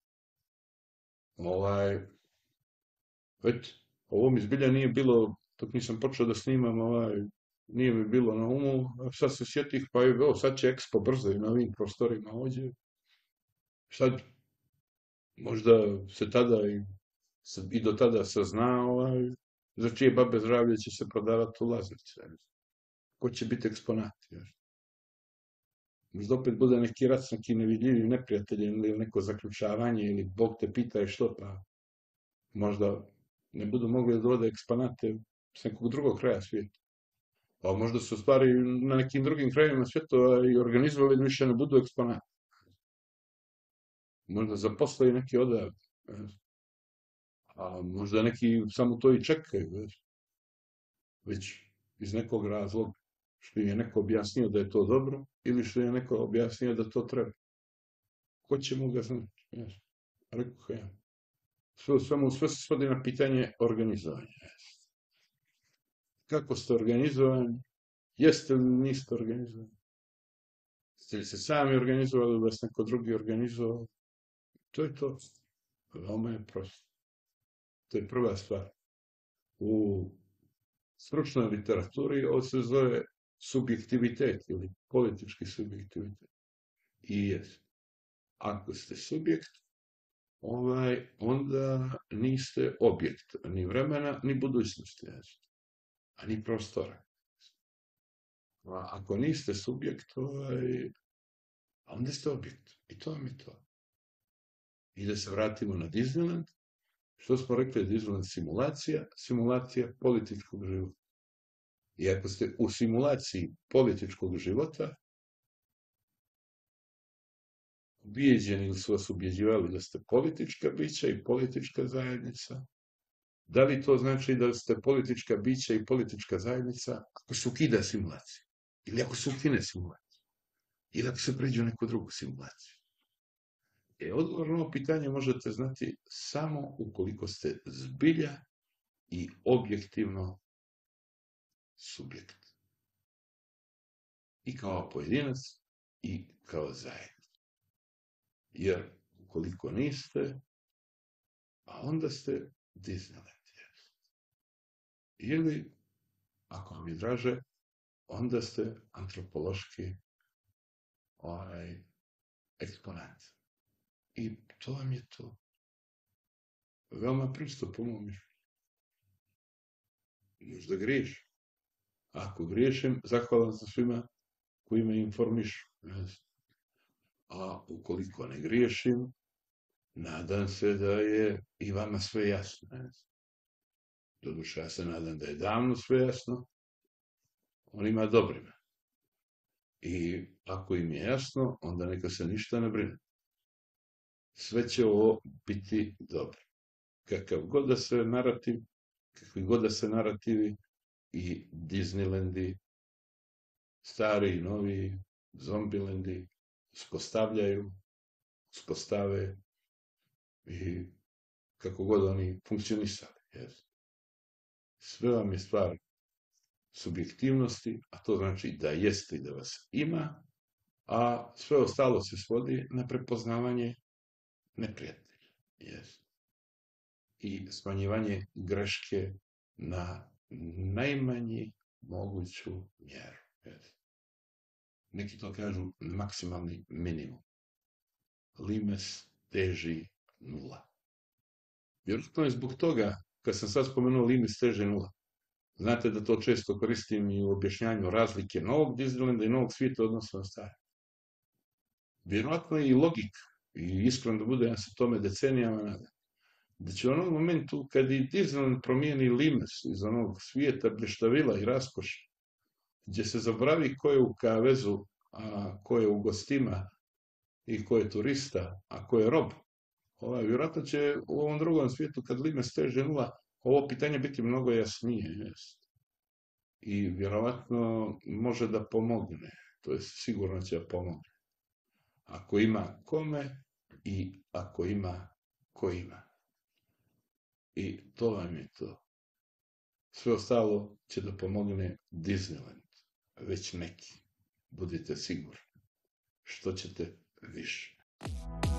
Ovo mi zbilja nije bilo, dok nisam počeo da snimam, nije mi bilo na umu, sad se sjetih, pa evo, sad će Expo brzo i na ovim prostorima ovdje. Sad, možda se tada i do tada sazna, za čije babe zdravlje će se prodavati ulaznice. Ko će biti eksponat, jer? Možda opet bude neki rat s neki nevidljivi neprijateljem ili neko zaključavanje ili Bog te pita i što, pa možda ne budu mogli da dovode eksponate s nekog drugog kraja svijeta. Pa možda su stvari na nekim drugim krajima svijeta i organizovali da više ne budu eksponati. Možda zaposle i neki odav. A možda neki samo to i čekaju. Već iz nekog razloga. Što im je neko objasnio da je to dobro ili što je neko objasnio da to treba. Ko će mu ga znati? Rekao ja. Sve se svodi na pitanje organizovanja. Kako ste organizovani? Jeste li niste organizovani? Ste li se sami organizovali ili vas neko drugi organizovao? To je to. Veoma je prosto. To je prva stvar. U stručnoj literaturi ovo se zove subjektivitet ili politički subjektivitet. I jest. Ako ste subjekt, onda niste objekt, ni vremena, ni budućnosti, a ni prostora. Ako niste subjekt, onda ste objekt. I to vam je to. I da se vratimo na Disneyland, što smo rekli, Disneyland simulacija političkog života. I ako ste u simulaciji političkog života, ubijeđeni ili su vas ubjeđivali da ste politička bića i politička zajednica, da li to znači da ste politička bića i politička zajednica ako se ukida simulacija? Ili ako se ukine simulacija? Ili ako se pređe u neku drugu simulaciju? Odgovor na ovo pitanje možete znati samo ukoliko ste zbilja i objektivno subjekt. I kao pojedinac i kao zajednica. Jer ukoliko niste, a onda ste Disneyland. Ili, ako vam je draže, onda ste antropološki eksponat. I to vam je to. Veoma prosto, po mom mišljenju. Možda griješim. Ako griješim, zahvalan sam svima koji me informišu. A ukoliko ne griješim, nadam se da je i vama sve jasno. Doduše, ja se nadam da je davno sve jasno onima dobrima. I ako im je jasno, onda neka se ništa ne brine. Sve će ovo biti dobro. Kakvi god da se narativi i Disneylandi, stari i novi, Zombilandi, uspostave i kako god oni funkcionisali. Sve vam je stvar subjektivnosti, a to znači da jeste i da vas ima, a sve ostalo se svodi na prepoznavanje neprijatelja. Yes. I smanjivanje greške na najmanji moguću mjeru. Yes. Neki to kažu maksimalni minimum. Limes teži 0. Vjerojatno je zbog toga, kad sam sad spomenuo limes teži 0, znate da to često koristim i u objašnjanju razlike novog Disneylanda i novog svijeta odnosno na stari. Vjerojatno je i logika, i iskreno da bude, ja se tome decenijama nadam, da će u onom momentu kad i Disneyland promijeni limes iz onog svijeta blještavila i raskoša, gdje se zaboravi ko je u kavezu, a ko je u gostima i ko je turista, a ko je rob, vjerojatno će u ovom drugom svijetu kad limes teže 0, ovo pitanje biti mnogo jasnije. Jest. I vjerojatno može da pomogne, to je sigurno će da pomogne. Ako ima kome i ako ima ko ima. I to vam je to. Sve ostalo će da pomogne Disneyland. Već neki. Budite sigurni. Što ćete više.